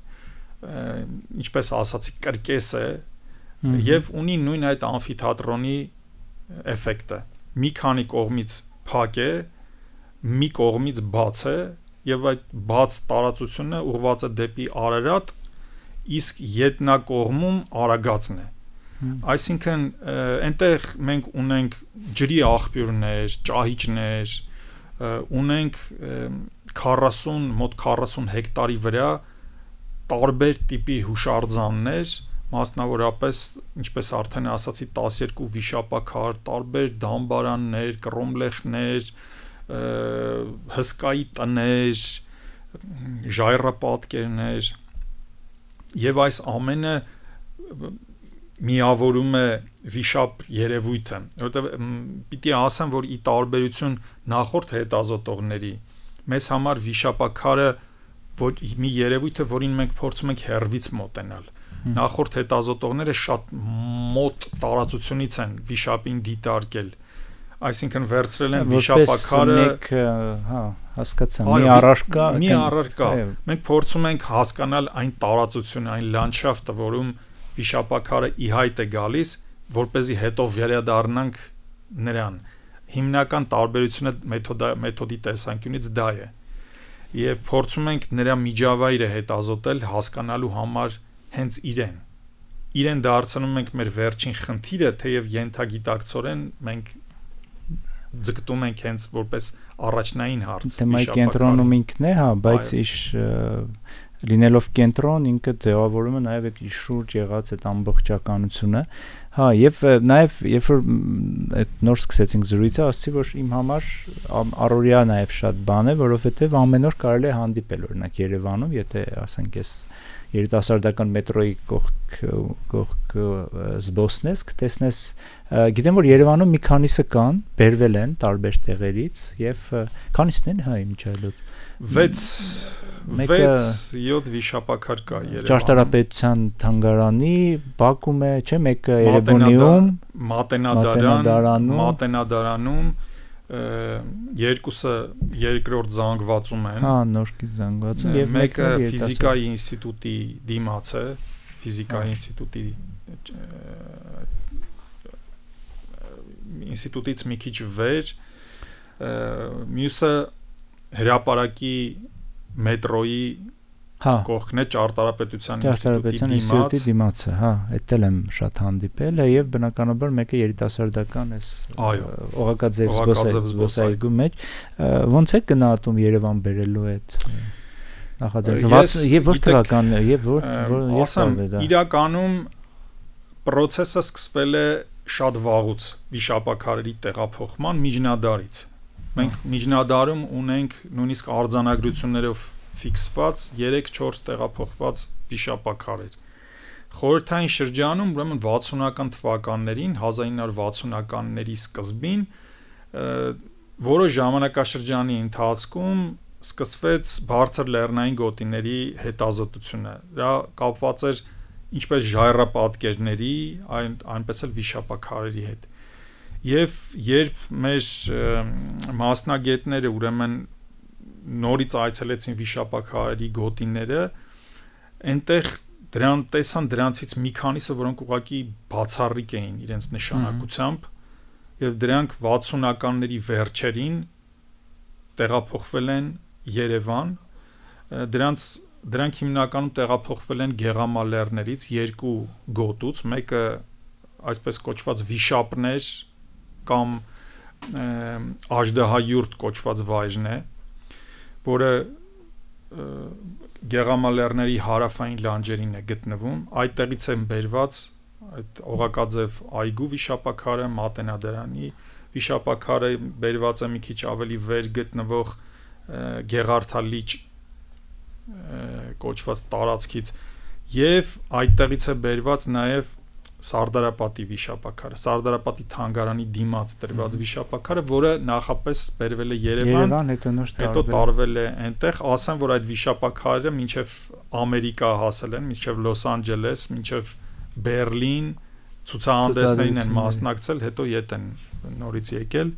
Speaker 1: ինչպես ասացի, կրկես է եւ ունի նույն այդ ամֆիթատրոնի էֆեկտը։ Մի քանի կողմից փակ է, մի կողմից բաց է եւ այդ բաց տարածությունը ուղղված է դեպի Արարատ, իսկ յետնակողմում Արագածն է։ Այսինքն այնտեղ մենք ունենք ջրի աղբյուրներ, ճահիճներ, ունենք քառասուն մոտ քառասուն հեկտարի վրա տարբեր տիպի հուշարձաններ, մասնավորապես, ինչպես արդեն ասացի, տասներկու վիշապաքար, տարբեր դամբարաններ, կռոմլեխներ, հսկայի տներ, ժայռապատկերներ, եւ այս ամենը միավորում է վիշապ երևույթը, որովհետև պիտի ասեմ, որ ի տարբերություն նախորդ հետազոտողների, մեզ համար վիշապաքարը որ մի երևույթ է, որին մենք փորձում ենք հեռվից մոտենալ։ Նախորդ հետազոտողները շատ մոտ տարածությունից են վիշապին դիտարկել, այսինքն վերցրել են վիշապաքարը,
Speaker 2: մեկ, հա, հասկացա, մի առարկա,
Speaker 1: մի առարկա։ Մենք փորձում ենք հասկանալ այն տարածությունը, այն լանդշաֆտը, որում վիշապաքարը ի հայտ է գալիս, որպեսզի հետո վերադառնանք նրան։ Հիմնական տարբերությունը մեթոդի տեսանկյունից դա է։ Եվ փորձում ենք նրա միջավայրը հետազոտել, հասկանալու համար հենց իրեն։ Իրեն դարձնում ենք մեր վերջին խնդիրը, թեև ենթագիտակցորեն մենք ձգտում ենք հենց որպես առաջնային հարց։
Speaker 2: Թեմայի կենտրոնում ինքն է, հա, բայց իշ լինելով կենտրոն ինքը ձևավորում է նաև այդ շուրջ եղած այդ ամբողջականությունը, հա, եւ նաև երբ որ այդ նոր սկսեցինք զրույցը, ասացի, որ իմ համար առօրյա նաև շատ բան է, որովհետեւ ամեն օր կարելի է հանդիպել օրինակ Երևանում, եթե ասենք ես երիտասարդական մետրոյի կողք կողք զբոսնես, կտեսնես, գիտեմ որ Երևանում մի քանիսը կան, բերվել են տարբեր տեղերից եւ քանիսն են, հա, իմիջայլոց
Speaker 1: վեց վեց յոթ վիշապաքար կա Երևանում։
Speaker 2: Ճարտարապետության թանգարանի Բաքվում է, չէ՞, մեկը Երևանիում,
Speaker 1: Մատենադարանում, Մատենադարանում երկուսը երկրորդ զանգվածում են։
Speaker 2: Հա, նոր զանգվածում եւ
Speaker 1: մեկը ֆիզիկայի ինստիտուտի դիմաց է, ֆիզիկայի ինստիտուտի ինստիտուտից մի քիչ վեր, մյուսը հրապարակի մետրոյի
Speaker 2: հա
Speaker 1: կողքն է ճարտարապետության
Speaker 2: ինստիտուտի դիմացը, հա, այդտեղ եմ շատ հանդիպել եւ բնականաբար մեկը երիտասարդական էս օղակաձև զբոսայգու մեջ ոնց է գնահատում Երևան բերելու այդ նախաձեռնությունը եւ որ թվական եւ որ
Speaker 1: ասեմ իրականում process-ը սկսվել է շատ վաղուց վիշապաքարերի տեղափոխման միջնադարից մենք միջնադարում ունենք նույնիսկ արձանագրություններով ֆիքսված երեք-չորս տեղափոխված վիշապաքարեր։ Խորհրդային շրջանում, ուրեմն վաթսունական թվականներին, հազար ինը հարյուր վաթսունականների սկզբին, որոշ ժամանակաշրջանի ընթացքում սկսվեց բարձր լեռնային գոտիների հետազոտությունը։ Դա կապված էր ինչպես ժայռապատկերների, այն այնպես էլ վիշապաքարերի հետ։ Եվ երբ մեր մասնագետները ուրեմն նորից այցելեցին վիշապաքարերի գոտիները, այնտեղ դրան տեսան դրանցից մի քանիսը, որոնք ուղղակի բացառիկ էին իրենց նշանակությամբ, եւ դրանք վաթսունականների վերջերին տեղափոխվել են Երևան, դրանց դրանք հիմնականում տեղափոխվել են Գեղամալեռներից երկու գոտուց, մեկը այսպես կոչված վիշապներ կամ աժդահայուրդ կոչված վայրն է, որը Գեղամալեռների հարավային լանջերին է գտնվում, այդտեղից են բերված այդ օղակաձև այգու վիշապաքարը, Մատենադարանի վիշապաքարը բերված է մի քիչ ավելի վեր գտնվող Գեղարդալիճ կոչված տարածքից եւ այդտեղից է բերված նաեւ Սարդարապատի վիշապաքարը, Սարդարապատի թանգարանի դիմաց դրված վիշապաքարը, որը նախապես բերվել է Երևան, հետո տարվել է այնտեղ, ասեմ, որ այդ վիշապաքարերը մինչև Ամերիկա հասել են, մինչև Լոս Անջելես, մինչև Բերլին ցուցահանդեսներին են մասնակցել, հետո ետ են նորից եկել։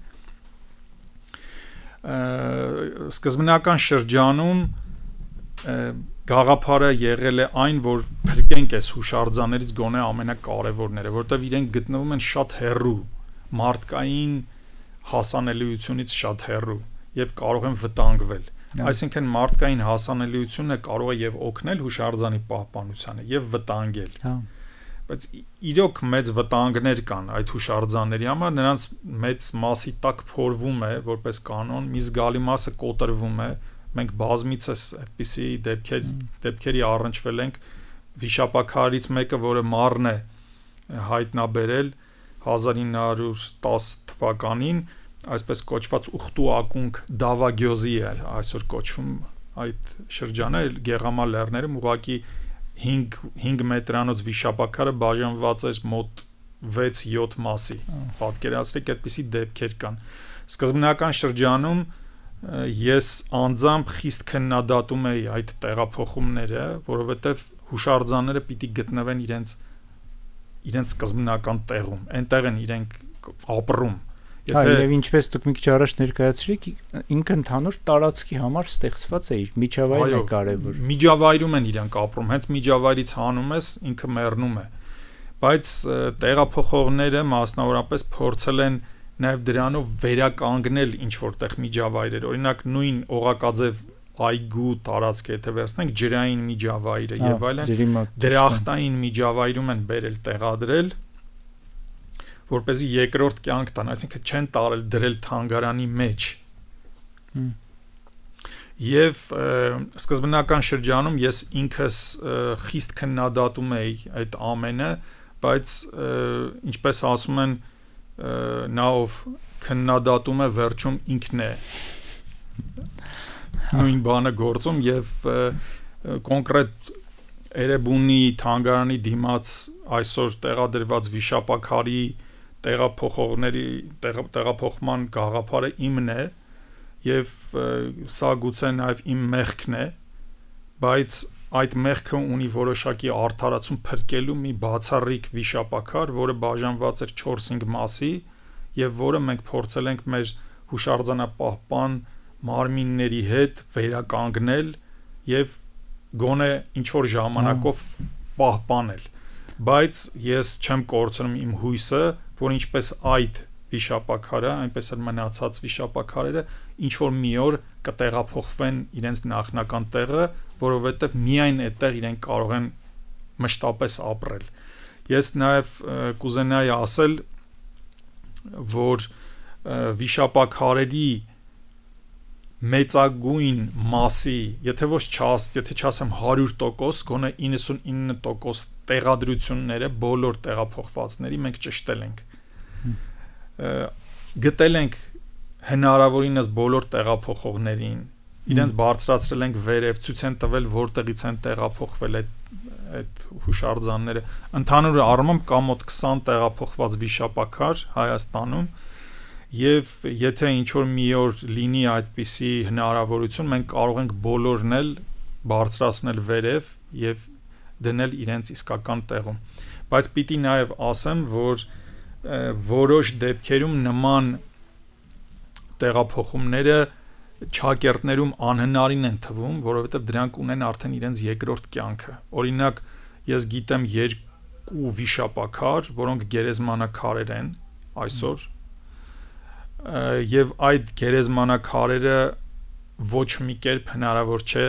Speaker 1: Սկզբնական շրջանում գաղափարը եղել է այն, որ փրկենք այս հուշարձաններից գոնե ամենակարևորները, որտեղ իրենք գտնվում են շատ հեռու, մարդկային հասանելիությունից շատ հեռու եւ կարող են վտանգվել։ Այսինքն մարդկային հասանելիությունը կարող է եւ օգնել հուշարձանի պահպանությանը եւ վտանգել։ Բայց իրոք մեծ վտանգներ կան այդ հուշարձանների համար, նրանց մեծ մասի տակ փորվում է որպես կանոն, մի զգալի մասը կոտրվում է։ Մենք բազմիցս այդպիսի դեպքեր դեպքերի առնչվել ենք վիշապաքարից մեկը, որը Մարն է հայտնաբերել հազար ինը հարյուր տասը թվականին, այսպես կոչված ուխտու ակունք Դավագյոզի է այսօր կոչվում այդ շրջանը, Գեղամա լեռներում ուղղակի հինգ մետրանոց վիշապաքարը բաժանված էր մոտ վեց-յոթ մասի։ Պատկերացրեք, այդպիսի դեպքեր կան։ Սկզբնական շրջանում ես անձամբ խիստ քննադատում էի այդ տեղափոխումները, որովհետև հուշարձանները պիտի գտնվեն իրենց իրենց սկզբնական տեղում, այնտեղ են իրենք ապրում։
Speaker 2: Եվ ինչպես դուք մի քիչ առաջ ներկայացրիք, ինքը ընդհանուր տարածքի համար ստեղծված է, իր միջավայրն է կարևոր։
Speaker 1: Միջավայրում են իրենք ապրում, հենց միջավայրից հանում ես, ինքը մեռնում է։ Բայց տեղափոխողները մասնավորապես փորձել են նաև դրանով վերականգնել ինչ որտեղ միջավայրեր, օրինակ նույն օղակաձև այգու տարածքը եթե վերցնենք ջրային միջավայրը եւ այլն, դրախտային միջավայրում են բերել տեղադրել, որպեսզի երկրորդ կյանք տան, այսինքն չեն տարել դրել թանգարանի մեջ։ Եվ սկզբնական շրջանում ես ինքս խիստ քննադատում էի այդ ամենը, բայց ինչպես ասում են, նա ով քննադատում է վերջում ինքն է նույն բանը գործում եւ կոնկրետ Էրեբունի թանգարանի դիմաց այսօր տեղադրված վիշապաքարի տեղափոխողների տեղափոխման գաղափարը իմն է եւ սա գուցե նաեւ իմ մեղքն է, բայց այդ մեղքը ունի որոշակի արդարացում փրկելու մի բացառիկ վիշապաքար, որը բաժանված էր չորս-հինգ մասի եւ որը մենք փորձել ենք մեր հուշարձանապահպան մարմինների հետ վերականգնել եւ գոնե ինչ որ ժամանակով պահպանել, բայց ես չեմ կորցնում իմ հույսը, որ ինչպես այդ վիշապաքարը, այնպես էլ մնացած վիշապաքարերը ինչ որ մի օր կտեղափոխվեն իրենց նախնական տեղը, որովհետև միայն այդտեղ իրենք կարող են մշտապես ապրել։ Ես նաև կուզենայի ասել, որ վիշապաքարերի մեծագույն մասի, եթե ոչ չաս, եթե չասեմ հարյուր տոկոս, գոնե իննսունինը տոկոս տեղադրությունները բոլոր տեղափոխվածների մենք ճշտել ենք։ Գտել ենք հնարավորինս բոլոր տեղափոխողներին, իրենց բարձրացրել ենք վերև, ցույց են տվել որտեղից են տեղափոխվել այդ այդ հուշարձանները։ Ընդհանուր առմամբ կա մոտ քսան տեղափոխված վիշապաքար Հայաստանում, եւ եթե ինչ որ մի օր լինի այդպիսի հնարավորություն, մենք կարող ենք բոլորն էլ բարձրացնել վերև եւ դնել իրենց իսկական տեղում։ Բայց պիտի նաեւ ասեմ, որ որոշ դեպքերում նման տեղափոխումները ճակերտներում անհնարին են թվում, որովհետև դրանք ունեն արդեն իրենց երկրորդ կյանքը։ Օրինակ, ես գիտեմ երկու վիշապաքար, որոնք գերեզմանակարեր են այսօր, եւ այդ գերեզմանակարերը ոչ մի կերպ հնարավոր չէ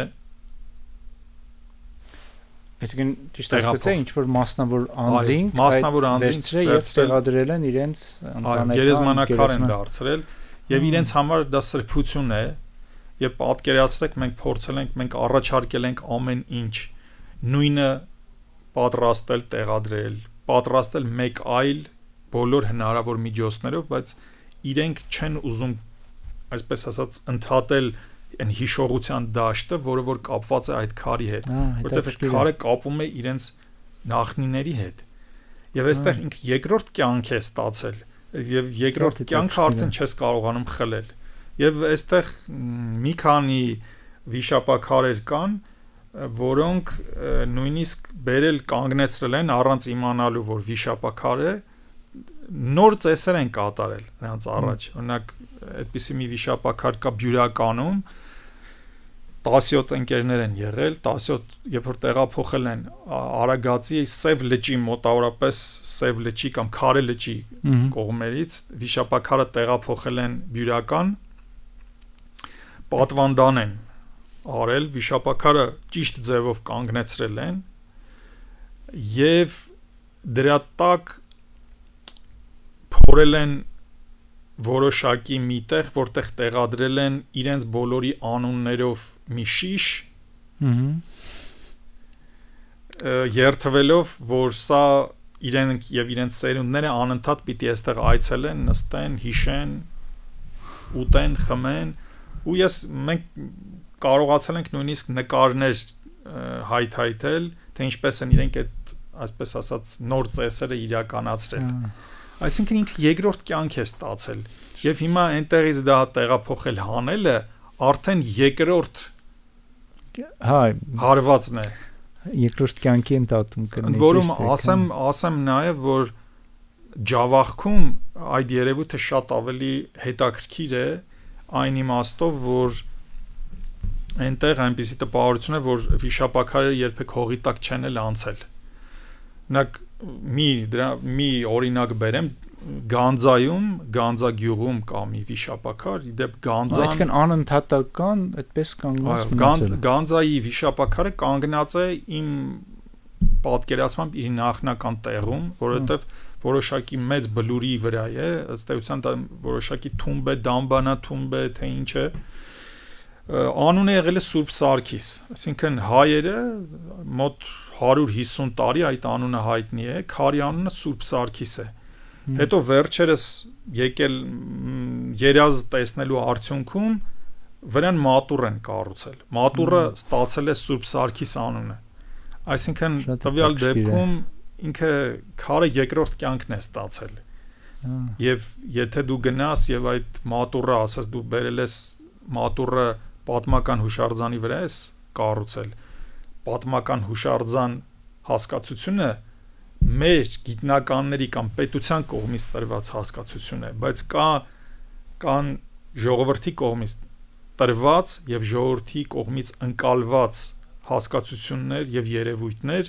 Speaker 2: Այսինքն ճիշտ ասած ինչ որ մասնավոր անձինք
Speaker 1: մասնավոր անձինք
Speaker 2: եւ տեղադրել են իրենց
Speaker 1: ընտանեկան գերեզմանակար են դարձրել եւ իրենց համար դա սրբություն է եւ պատկերացրեք մենք փորձել ենք մենք առաջարկել ենք ամեն ինչ նույնը պատրաստել տեղադրել պատրաստել մեկ այլ բոլոր հնարավոր միջոցներով բայց իրենք չեն ուզում այսպես ասած ընդհատել այն հիշողության դաշտը, որը որ կապված է այդ քարի հետ, որտեղ քարը կապում է իրենց նախնիների հետ։ Եվ այստեղ ինքը երկրորդ կյանք է ստացել, եւ երկրորդ կյանքը արդեն չես կարողանում խլել։ Եվ այստեղ մի քանի վիշապաքարեր կան, որոնք նույնիսկ բերել կանգնեցրել են առանց իմանալու, որ վիշապաքար է, նոր ծեսեր են կատարել նրանց առաջ։ Օրինակ, այդպիսի մի վիշապաքար կա Բյուրականում, տասյոթ ընկերներ են եղել, տասյոթ, երբ որ տեղափոխել են Արագածի Սև լճի մոտավորապես Սև լճի կամ Քարե լճի կողմերից, վիշապաքարը տեղափոխել են Բյուրական, պատվանդան են արել, վիշապաքարը ճիշտ ձևով կանգնեցրել են եւ դրա տակ փորել են որոշակի միտեղ, որտեղ տեղադրել են իրենց բոլորի անուններով մի շիշ, երթվելով, որ սա իրենք եւ իրենց սերունդները անընդհատ պիտի այստեղ այցելեն, նստեն, հիշեն, ուտեն, խմեն, ու ես մենք կարողացել ենք նույնիսկ նկարներ հայթայթել, թե ինչպես են իրենք այդ այսպես ասած նոր ծեսերը իրականացրել։ Այսինքն ինքը երկրորդ կյանք է ստացել եւ հիմա այնտեղից դա տեղափոխել հանելը արդեն երկրորդ
Speaker 2: հա
Speaker 1: հարվածն է
Speaker 2: երկրորդ կյանքի ընթացքում կլինի
Speaker 1: որում ասեմ ասեմ նաեւ որ Ջավախքում այդ երևույթը շատ ավելի հետաքրքիր է այն իմաստով որ այնտեղ այնպիսի տպավորություն է որ վիշապաքարերը երբեք հողի տակ չեն էլ անցել նակ մի դրա մի օրինակ բերեմ Գանձայում, Գանձա գյուղում կա մի վիշապաքար, իդեպ Գանձան
Speaker 2: այսինքն անընդհատական այդպես կանգնած
Speaker 1: մնացել։ Գանձայի վիշապաքարը կանգնած է իմ պատկերացմամբ իր նախնական տեղում, որովհետև որոշակի մեծ բլուրի վրա է, ըստ էության դա որոշակի թումբ է, դամբանա թումբ է, թե ինչ է։ Անունը եղել է Սուրբ Սարգիս, այսինքն հայերը մոտ հարյուր հիսուն տարի այդ անունը հայտնի է, քարի անունը Սուրբ Սարգիս է։ Հետո վերջերս եկել երազ տեսնելու արդյունքում վրան մատուռ են կառուցել։ Մատուռը ստացել է Սուրբ Սարգիս անունը։ Այսինքն տվյալ դեպքում ինքը քարը երկրորդ կյանքն է ստացել։ Եվ եթե դու գնաս եւ այդ մատուռը ասես դու բերել ես մատուռը պատմական հուշարձանի վրա ես կառուցել, պատմական հուշարձան հասկացությունը մեր գիտնականների կամ պետության կողմից տրված հասկացություն է, բայց կա կան ժողովրդի կողմից տրված եւ ժողովրդի կողմից ընկալված հասկացություններ եւ երևույթներ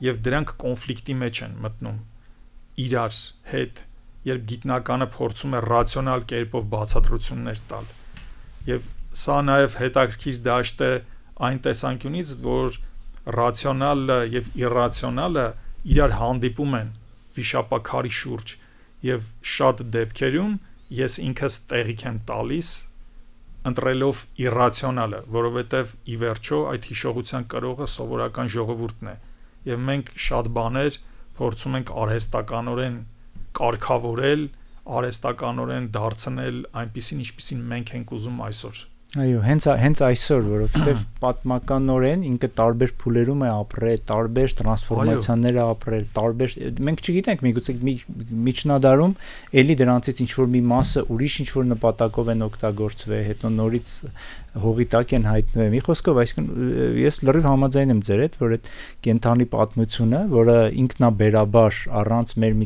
Speaker 1: եւ դրանք կոնֆլիկտի մեջ են մտնում իրար հետ, երբ գիտնականը փորձում է ռացիոնալ կերպով բացատրություններ տալ։ Եվ սա նաեւ հետաքրքիր դաշտ է այն տեսանկյունից, որ ռացիոնալը եւ իռացիոնալը իրար հանդիպում են վիշապաքարի շուրջ եւ շատ դեպքերում ես ինքս տեղիք եմ տալիս ընտրելով իռացիոնալը, որովհետեւ ի վերջո այդ հիշողության կրողը սովորական ժողովուրդն է եւ մենք շատ բաներ փորձում ենք արհեստականորեն կարգավորել, արհեստականորեն դարձնել այնպիսին, ինչպիսին մենք ենք ուզում այսօր։
Speaker 2: Այո, հենց հենց այսօր, որովհետև պատմականորեն ինքը տարբեր փուլերում է ապրել, տարբեր տրանսֆորմացիաներ է ապրել, տարբեր մենք չգիտենք, միգուցե միջնադարում էլի դրանցից ինչ որ մի մասը ուրիշ ինչ որ նպատակով են օգտագործվել, հետո նորից հողի տակ են հայտնվել։ Մի խոսքով, այսինքն ես լրիվ համաձայն եմ ձեր հետ, որ այդ կենթանի պատմությունը, որը ինքնաբերաբար առանց մեր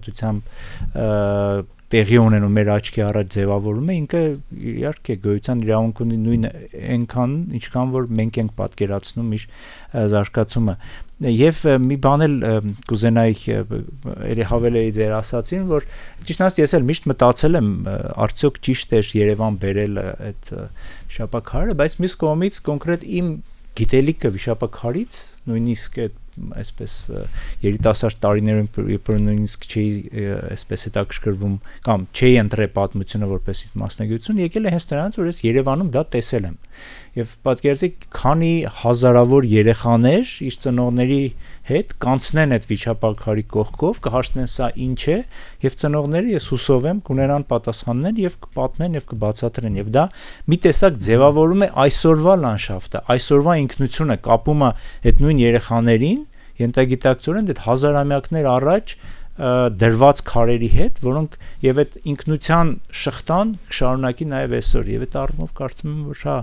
Speaker 2: միջամտությամբ տեղի ունենում մեր աչքի առաջ ձևավորում է, ինքը իհարկե գոյության իրավունք ունի նույն այնքան, ինչքան որ մենք ենք պատկերացնում իր զարգացումը։ Եվ մի բան էլ կուզենայի ելի հավելեի ձեր ասացին, որ ճիշտ ասած ես էլ միշտ մտածել եմ, արդյոք ճիշտ է Երևան բերել այդ վիշապաքարը, բայց մյուս կողմից կոնկրետ իմ գիտելիքը վիշապաքարից, նույնիսկ այդ այսպես երիտասարդ տարիներում երբ նույնիսկ չէի այսպես հետաքրքրվում կամ չէի ընտրել պատմությունը որպես մասնագիտություն, եկել է հենց նրանց, որ ես Երևանում դա տեսել եմ։ Եվ պատկերացրեք, քանի հազարավոր երեխաներ իր ծնողների հետ կանցնեն այդ վիշապաքարի կողքով, կհաշտեն սա ինչ է, եւ ծնողները ես հուսով եմ կունենան պատասխաններ եւ կպատմեն եւ կբացատրեն, եւ դա մի տեսակ ձևավորում է այսօրվա լանդշաֆտը, այսօրվա ինքնությունը, կապումը այդ նույն երեխաներին ենթագիտակցորեն այդ հազարամյակներ առաջ դրված քարերի հետ, որոնք եւ այդ ինքնության շղթան կշարունակի նաեւ այսօր, եւ այդ առումով կարծում եմ, որ հա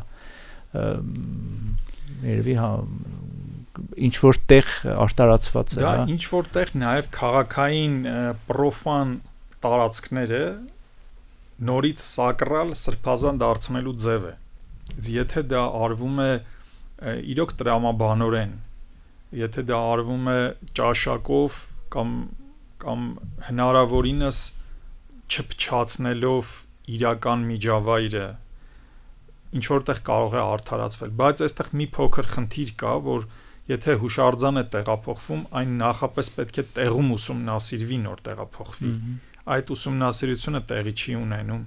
Speaker 2: երևի հա ինչ որ տեղ արտարացված է,
Speaker 1: դա ինչ որ տեղ նաեւ քաղաքային պրոֆան տարածքները նորից սակրալ սրբազան դարձնելու ձև է։ Եթե դա արվում է իրոք տրամաբանորեն, եթե դա արվում է ճաշակով կամ կամ հնարավորինս չփչացնելով իրական միջավայրը, ինչ որտեղ կարող է արդարացվել, բայց այստեղ մի փոքր խնդիր կա, որ եթե հուշարձան է տեղափոխվում, այն նախապես պետք է տեղում ուսումնասիրվի, նոր տեղափոխվի։ Այդ ուսումնասիրությունը տեղի չի ունենում,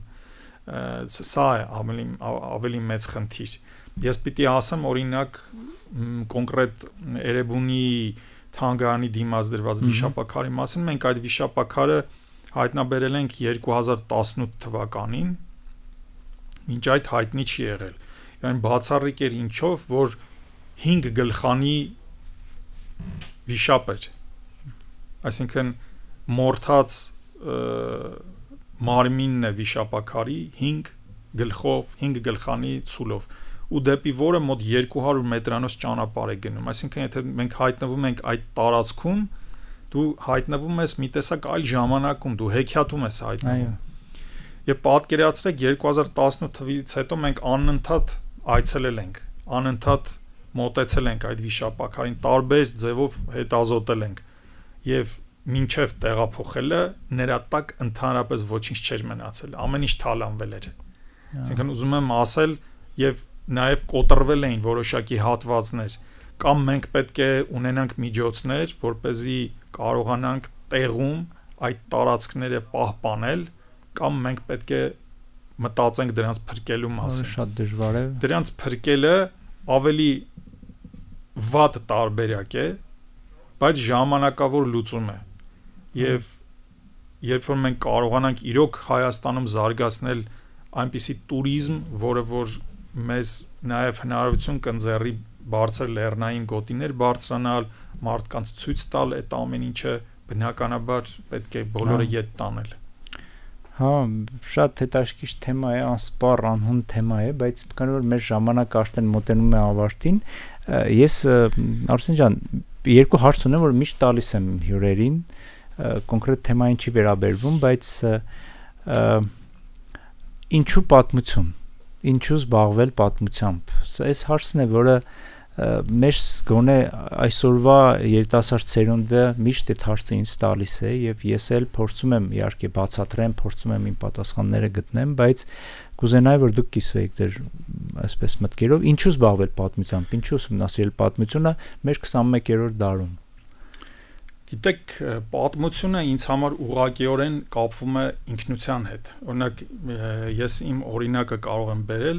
Speaker 1: սա է ավելի ավելի մեծ խնդիր։ Ես պիտի ասեմ, օրինակ կոնկրետ Էրեբունի թանգարանի դիմաց դրված վիշապաքարի մասին, մենք այդ վիշապաքարը հայտնաբերել ենք երկու հազար տասնութ թվականին, մինչ այդ հայտնի չի եղել։ Այն բացառիկ էր ինչով, որ հինգ գլխանի վիշապ էր, այսինքն մորթած մարմինն է վիշապաքարի հինգ գլխով, հինգ գլխանի ցուլով, ու դեպի որը մոտ երկու հարյուր մետրանոց ճանապարհ է գնում, այսինքն եթե մենք հայտնվում ենք այդ տարածքում, դու հայտնվում ես մի տեսակ այլ ժամանակում, դու հեքիաթում ես հայտնվում։ Եվ պատկերացրեք երկու հազար տասնութ թվականից հետո մենք անընդհատ այցելել ենք, անընդհատ մոտեցել ենք այդ վիշապաքարին, տարբեր ձևով հետազոտել ենք եւ մինչեւ տեղափոխելը նրա տակ ընդհանրապես ոչինչ չէր մնացել, ամեն ինչ թալանվել էր։ Այսինքն ուզում եմ ասել եւ նաեւ կոտրվել էին որոշակի հատվածներ, կամ մենք պետք է ունենանք միջոցներ, որպեսզի կարողանանք տեղում այդ տարածքները պահպանել, կամ մենք պետք է մտածենք դրանց փրկելու մասին։
Speaker 2: Շատ դժվար է։
Speaker 1: Դրանց փրկելը ավելի վատ տարբերակ է, բայց ժամանակավոր լուծում է։ Եվ երբ որ մենք կարողանանք իրոք Հայաստանում զարգացնել այնպիսի туриզմ, որը որ մեզ նաև հնարավորություն կընձեռի բարձր լեռնային գոտիներ բարձրանալ, մարդկանց ցույց տալ այդ ամեն ինչը, բնականաբար պետք է բոլորը ետ տանել։
Speaker 2: Հա, շատ հետաքրքիր թեմա է, անսպառ անհուն թեմա է, բայց քանի որ մեր ժամանակը արդեն մոտենում է ավարտին, ես Արսեն ջան, երկու հարց ունեմ, որ միշտ տալիս եմ հյուրերին, կոնկրետ թեմային չի վերաբերվում, բայց ինչու պատմություն, ինչու զբաղվել պատմությամբ։ Այս հարցն է, որը մեր գոնե այսօրվա երիտասարդ սերունդը միշտ այդ հարցը ինձ տալիս է եւ ես էլ փորձում եմ իհարկե բացատրեմ, փորձում եմ իմ պատասխանները գտնեմ, բայց կուզենայի որ դուք կիսվեիք դեր այսպես մտքերով, ինչու զբաղվել պատմությամբ, ինչու ուսումնասիրել պատմությունը մեր քսանմեկերորդ դարում։
Speaker 1: Գիտեք, պատմությունը ինձ համար ուղղակիորեն կապվում է ինքնության հետ։ Օրինակ, ես իմ օրինակը կարող եմ բերել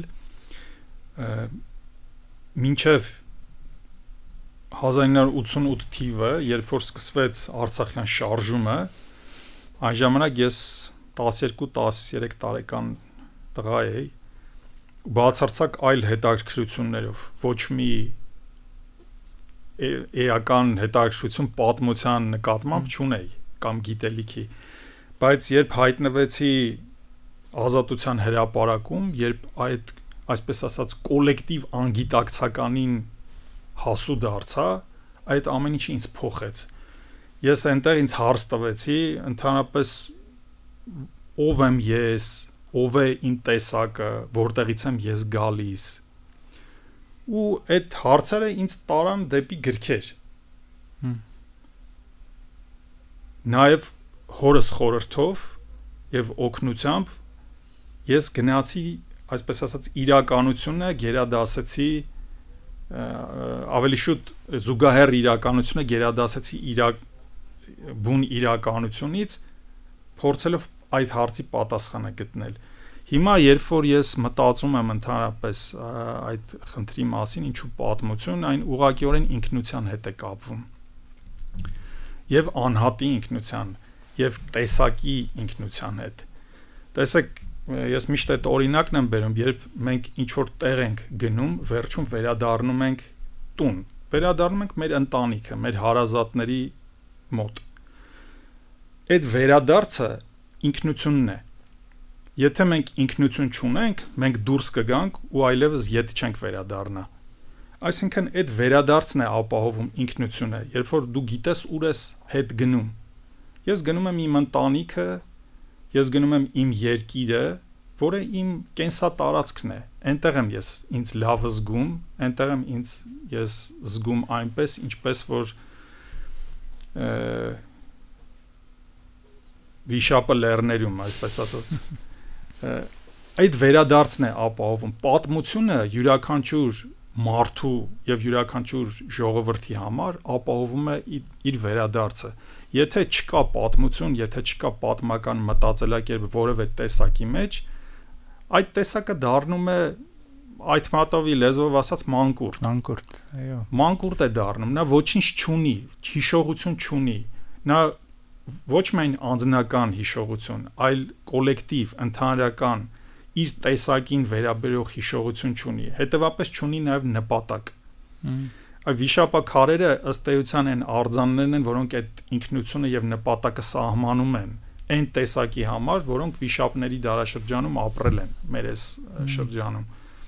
Speaker 1: մինչև հազար ինը հարյուր ութսունութ թիվը, երբ որ սկսվեց Արցախյան շարժումը, այն ժամանակ ես տասներկու տասներեք տարեկան տղա էի, բացարձակ այլ հետաքրքրություններով, ոչ մի էական հետաքրքրություն պատմության նկատմամբ չունեի կամ գիտելիքի, բայց երբ հայտնվեցի Ազատության հրապարակում, երբ այդ այսպես ասած կոլեկտիվ անգիտակցականին հասու դարձա, այդ ամեն ինչը ինձ փոխեց։ Ես այնտեղ ինձ հարց տվեցի, ընդհանրապես ով եմ ես, ով է իմ տեսակը, որտեղից եմ ես գալիս։ Ու այդ հարցերը ինձ տարան դեպի գրքեր։ Նաև հորս խորհրդով եւ օգնությամբ ես գնացի, այսպես ասած, իրականությունը գերադասեցի ավելի շուտ զուգահեռ իրականությունը գերադասեցի իրակ բուն իրականությունից, փորձելով այդ հարցի պատասխանը գտնել։ Հիմա երբ որ ես մտածում եմ ընդհանրապես այդ խնդրի մասին, ինչու պատմություն, այն ուղղակիորեն ինքնության հետ է կապվում։ Եվ անհատի ինքնության, եւ տեսակի ինքնության հետ։ Տեսեք, ես միշտ այդ օրինակն եմ բերում, երբ մենք ինչ որ տեղ ենք գնում, վերջում վերադառնում ենք տուն, վերադառնում ենք մեր ընտանիքը, մեր հարազատների մոտ։ Այդ վերադարձը ինքնությունն է։ Եթե մենք ինքնություն չունենք, մենք դուրս կգանք ու այլևս ետ չենք վերադառնա։ Այսինքն այդ վերադարձն է ապահովում ինքնությունը, երբ որ դու գիտես ուր ես հետ գնում։ Ես գնում եմ իմ ընտանիքը, ես գնում եմ իմ երկիրը, որը իմ կենսատարածքն է։ Այնտեղ եմ ես ինձ լավ զգում, այնտեղ եմ ինձ ես զգում այնպես, ինչպես որ վիշապը լեռներում, այսպես ասած։ Այդ վերադարձն է ապահովում։ Պատմությունը յուրաքանչյուր մարդու եւ յուրաքանչյուր ժողովրդի համար ապահովում է իր վերադարձը։ Եթե չկա պատմություն, եթե չկա պատմական մտածելակերպ որևէ տեսակի մեջ, այդ տեսակը դառնում է այդ մատովի լեզվով ասած մանկուրտ։
Speaker 2: Մանկուրտ, այո։
Speaker 1: Մանկուրտ է դառնում, նա ոչինչ չունի, հիշողություն չունի։ Նա ոչ միայն անձնական հիշողություն, այլ կոլեկտիվ, ընդհանրական իր տեսակին վերաբերող հիշողություն չունի, հետևաբար չունի նաև նպատակ։ Այդ վիշապաքարերը ըստ էության են արձաններն են, որոնք այդ ինքնությունը եւ նպատակը սահմանում են այն տեսակի համար, որոնք վիշապների դարաշրջանում ապրել են մեր այս շրջանում։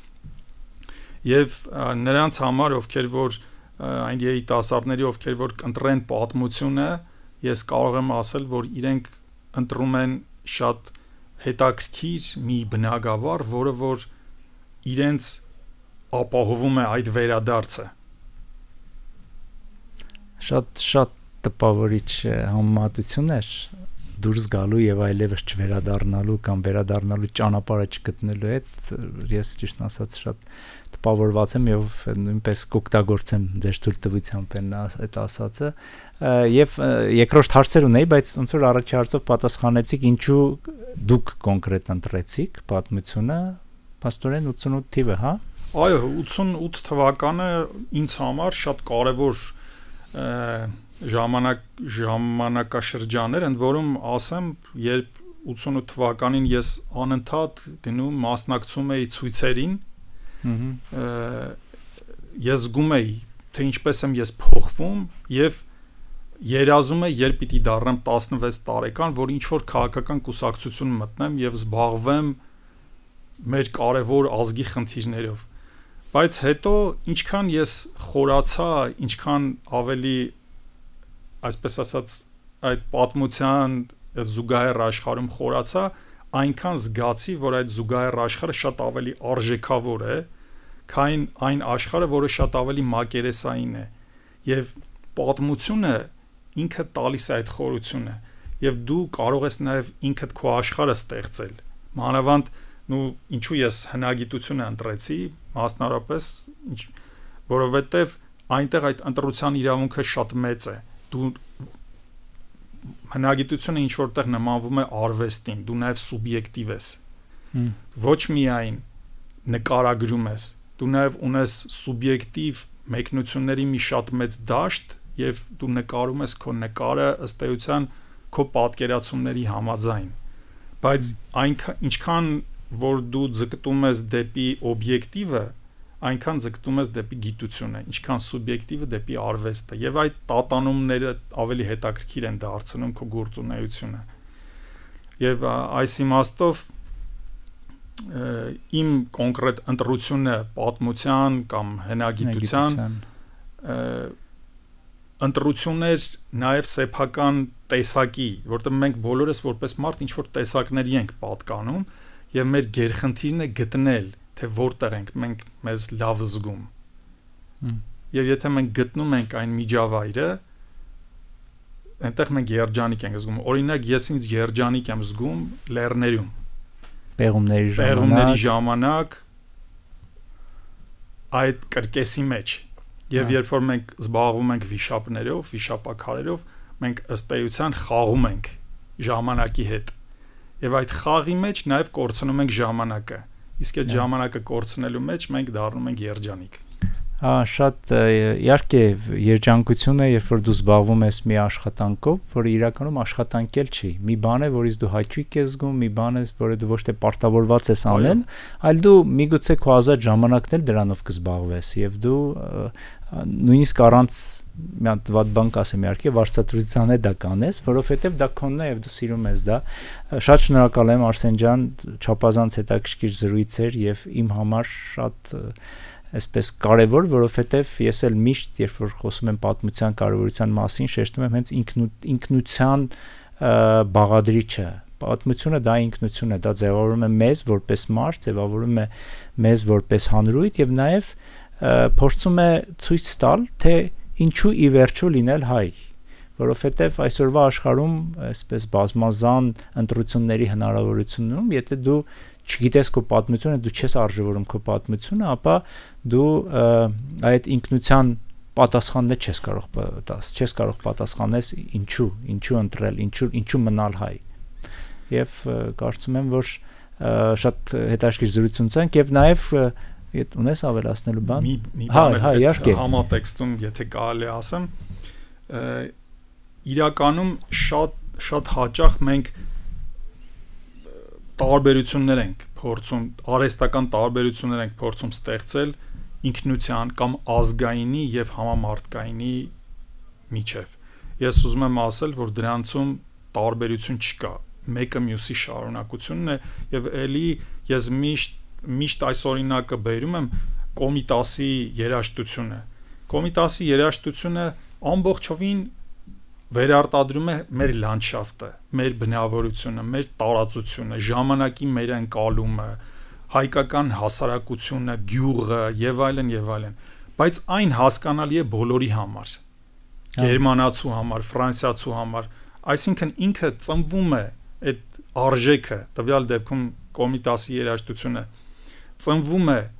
Speaker 1: Եվ նրանց համար, ովքեր որ այն երիտասարդների, ովքեր որ կընտրեն պատմությունը, ես կարող եմ ասել, որ իրենք ընտրում են շատ հետաքրքիր մի բնագավառ, որը որ իրենց ապահովում է այդ վերադարձը։
Speaker 2: Շատ շատ տպավորիչ համեմատություն էր դուրս գալու եւ այլևս չվերադառնալու կամ վերադառնալու ճանապարհը չգտնելու հետ, ես ճիշտ ասած շատ տպավորված եմ եւ նույնպես կօգտագործեմ ձեր թույլտվությամբ են այդ ասածը եւ երկրորդ հարցեր ունեի, բայց ոնց որ առաջի հարցով պատասխանեցիք, ինչու դուք կոնկրետ ընտրեցիք պատմությունը, փաստորեն ութսունութ թիվը, հա։
Speaker 1: Այո, ութսունութ թվականը ինձ համար շատ կարեւոր ժամանակ ժամանակաշրջաներ, ընդ որում ասեմ, երբ ութսունութ թվականին ես անընդհատ գնում մասնակցում էի ցույցերին, ես զգում էի, թե ինչպես եմ ես փոխվում եւ երազում եմ, երբ պիտի դառնամ տասնվեց տարեկան, որ ինչ որ քաղաքական կուսակցություն մտնեմ եւ զբաղվեմ մեր կարևոր ազգի խնդիրներով։ Բայց հետո ինչքան ես խորացա, ինչքան ավելի այսպես ասած այդ պատմության զուգահեռ աշխարհում խորացա, այնքան զգացի, որ այդ զուգահեռ աշխարհը շատ ավելի արժեքավոր է, քան այն աշխարհը, որը շատ ավելի մակերեսային է, եւ պատմությունը ինքը տալիս է այդ խորությունը, եւ դու կարող ես նաեւ ինքդ քո աշխարհը ստեղծել։ Մանավանդ նու ինչու ես հնագիտությունը ընտրեցի, մասնարարպես, որովհետեւ այնտեղ այդ ընտրության իրավունքը շատ մեծ է։ Դու հնագիտությունը ինչ որտեղ նմանվում է արվեստին, դու նաև սուբյեկտիվ ես։ Ոչ միայն նկարագրում ես, դու նաև ունես սուբյեկտիվ մեկնությունների մի շատ մեծ դաշտ եւ դու նկարում ես քո նկարը ըստ էության քո պատկերացումների համաձայն։ Բայց այնքան ինչքան որ դու ձգտում ես դեպի օբյեկտիվը, այնքան ձգտում ես դեպի գիտությունը, ինչքան սուբյեկտիվը դեպի արվեստը, եւ այդ տատանումները ավելի հետաքրքիր են դարձնում քո գործունեությունը։ Եվ այս իմաստով իմ կոնկրետ ընտրությունը պատմության կամ հնագիտության ընտրություններ նաև սեփական տեսակի, որտեղ մենք բոլորս որպես մարդ ինչ որ տեսակների ենք պատկանում, եւ մեր գերխնդիրն է գտնել թե որտեղ ենք մենք մեզ լավ զգում։ Եվ եթե մենք գտնում ենք այն միջավայրը, այնտեղ մենք երջանիկ ենք զգում։ Օրինակ ես ինձ երջանիկ եմ զգում լեռներում,
Speaker 2: պեղումների ժամանակ,
Speaker 1: պեղումների ժամանակ այդ կրկեսի մեջ։ Եվ երբ որ մենք զբաղվում ենք վիշապներով, վիշապաքարերով, մենք ըստ էության խաղում ենք ժամանակի հետ։ Եվ այդ խաղի մեջ նաև կորցնում ենք ժամանակը։ Իսկ այդ ժամանակը կորցնելու մեջ մենք դառնում ենք երջանիկ։
Speaker 2: Հա, շատ իհարկե երջանկությունը, երբ որ դու զբաղվում ես մի աշխատանքով, որը իրականում աշխատանք էլ չի։ Մի բան է, որից դու հաճույք ես զգում, մի բան է, որը դու ոչ թե պարտավորված ես անել, այլ դու միգուցե քո ազատ ժամանակն էլ դրանով կզբաղվես եւ դու նույնիսկ առանց մի հատ վատ բան կասեմ իհարկե վարչատրության է դա կանես, որովհետև դա քոնն է եւ դու սիրում ես դա։ Շատ շնորհակալ եմ Արսեն ջան, չափազանց հետաքրքիր զրույց էր եւ իմ համար շատ այսպես կարևոր, որովհետև ես էլ միշտ երբ որ խոսում եմ պատմության կարևորության մասին, շեշտում եմ հենց ինքնության բաղադրիչը։ Պատմությունը դա ինքնություն է, դա ձևավորում է մեզ որպես մարդ, ձևավորում է մեզ որպես հանրույթ եւ նաեւ փորձում է ցույց տալ, թե ինչու ի վերջո լինել հայ, որովհետև այսօրվա աշխարհում այսպես բազմազան ընտրությունների հնարավորությունում, եթե դու չգիտես քո պատմությունը, դու չես արժևորում քո պատմությունը, ապա դու այդ ինքնության պատասխանն չես կարող տաս, չես կարող պատասխանես ինչու, ինչու ընտրել, ինչու ինչու մնալ հայ։ Եվ կարծում եմ, որ շատ հետաքրքիր զրույց ունեցանք եւ նաեւ Ետ ունես ավելացնելու բան։
Speaker 1: Հա, հա, իհարկե։ Համատեքստում, եթե կարելի ասեմ, իրականում շատ շատ հաճախ մենք տարբերություններ ենք փորձում, արհեստական տարբերություններ ենք փորձում ստեղծել ինքնության կամ ազգայինի եւ համամարտկայինի միջև։ Ես ուզում եմ ասել, որ դրանցում տարբերություն չկա։ Մեկը մյուսի շարունակությունն է եւ ելի ես միշտ միշտ այս օրինակը բերում եմ Կոմիտասի երաժշտությունը։ Կոմիտասի երաժշտությունը ամբողջովին վերարտադրում է մեր լանդշաֆտը, մեր բնավորությունը, մեր տարածությունը, ժամանակի մեր ընկալումը, հայկական հասարակությունը, գյուղը եւ այլն եւ այլն։ Բայց այն հասկանալի է բոլորի համար։ Գերմանացու համար, ֆրանսիացու համար, այսինքն ինքը ծնվում է այդ արժեքը, տվյալ դեպքում Կոմիտասի երաժշտությունը ծնվում է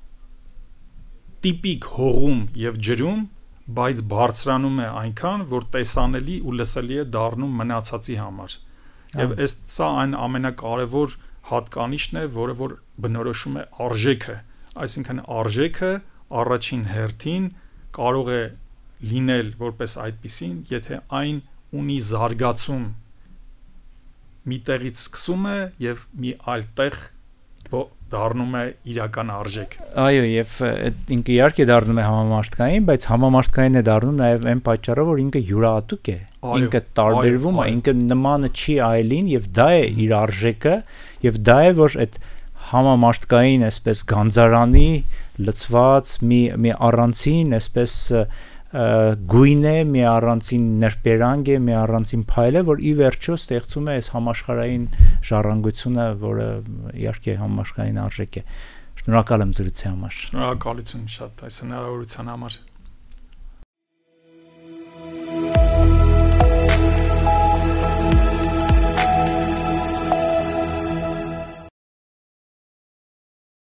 Speaker 1: տիպիկ հողում եւ ջրում, բայց բարձրանում է այնքան, որ տեսանելի ու լսելի է դառնում մնացածի համար։ Եվ այս սա այն ամենակարևոր հատկանիշն է, որը որ բնորոշում է արժեքը, այսինքն արժեքը առաջին հերթին կարող է լինել որպես այդպիսին, եթե այն ունի զարգացում մի տեղից սկսում է եւ մի այլ տեղ դառնում է իրական արժեք։
Speaker 2: Այո, եւ ինքը իհարկե դառնում է համամարտկային, բայց համամարտկային է դառնում նաեւ այն պատճառով, որ ինքը յուրահատուկ է։ Ինքը տարբերվում է, ինքը նմանը չի այլին եւ դա է իր արժեքը եւ դա է որ այդ համամարտկային այսպես գանձարանի լցված մի մի առանցին այսպես գույն է, մի առանցին նրբերանգ է, մի առանցին փայլ է, որ ի վերջո ստեղծում է այս համաշխարհային ժառանգությունը, որը իհարկե համաշխարհային արժեք է։ Շնորհակալ եմ զրույցի համար։
Speaker 1: Շնորհակալություն շատ այս հնարավորության համար։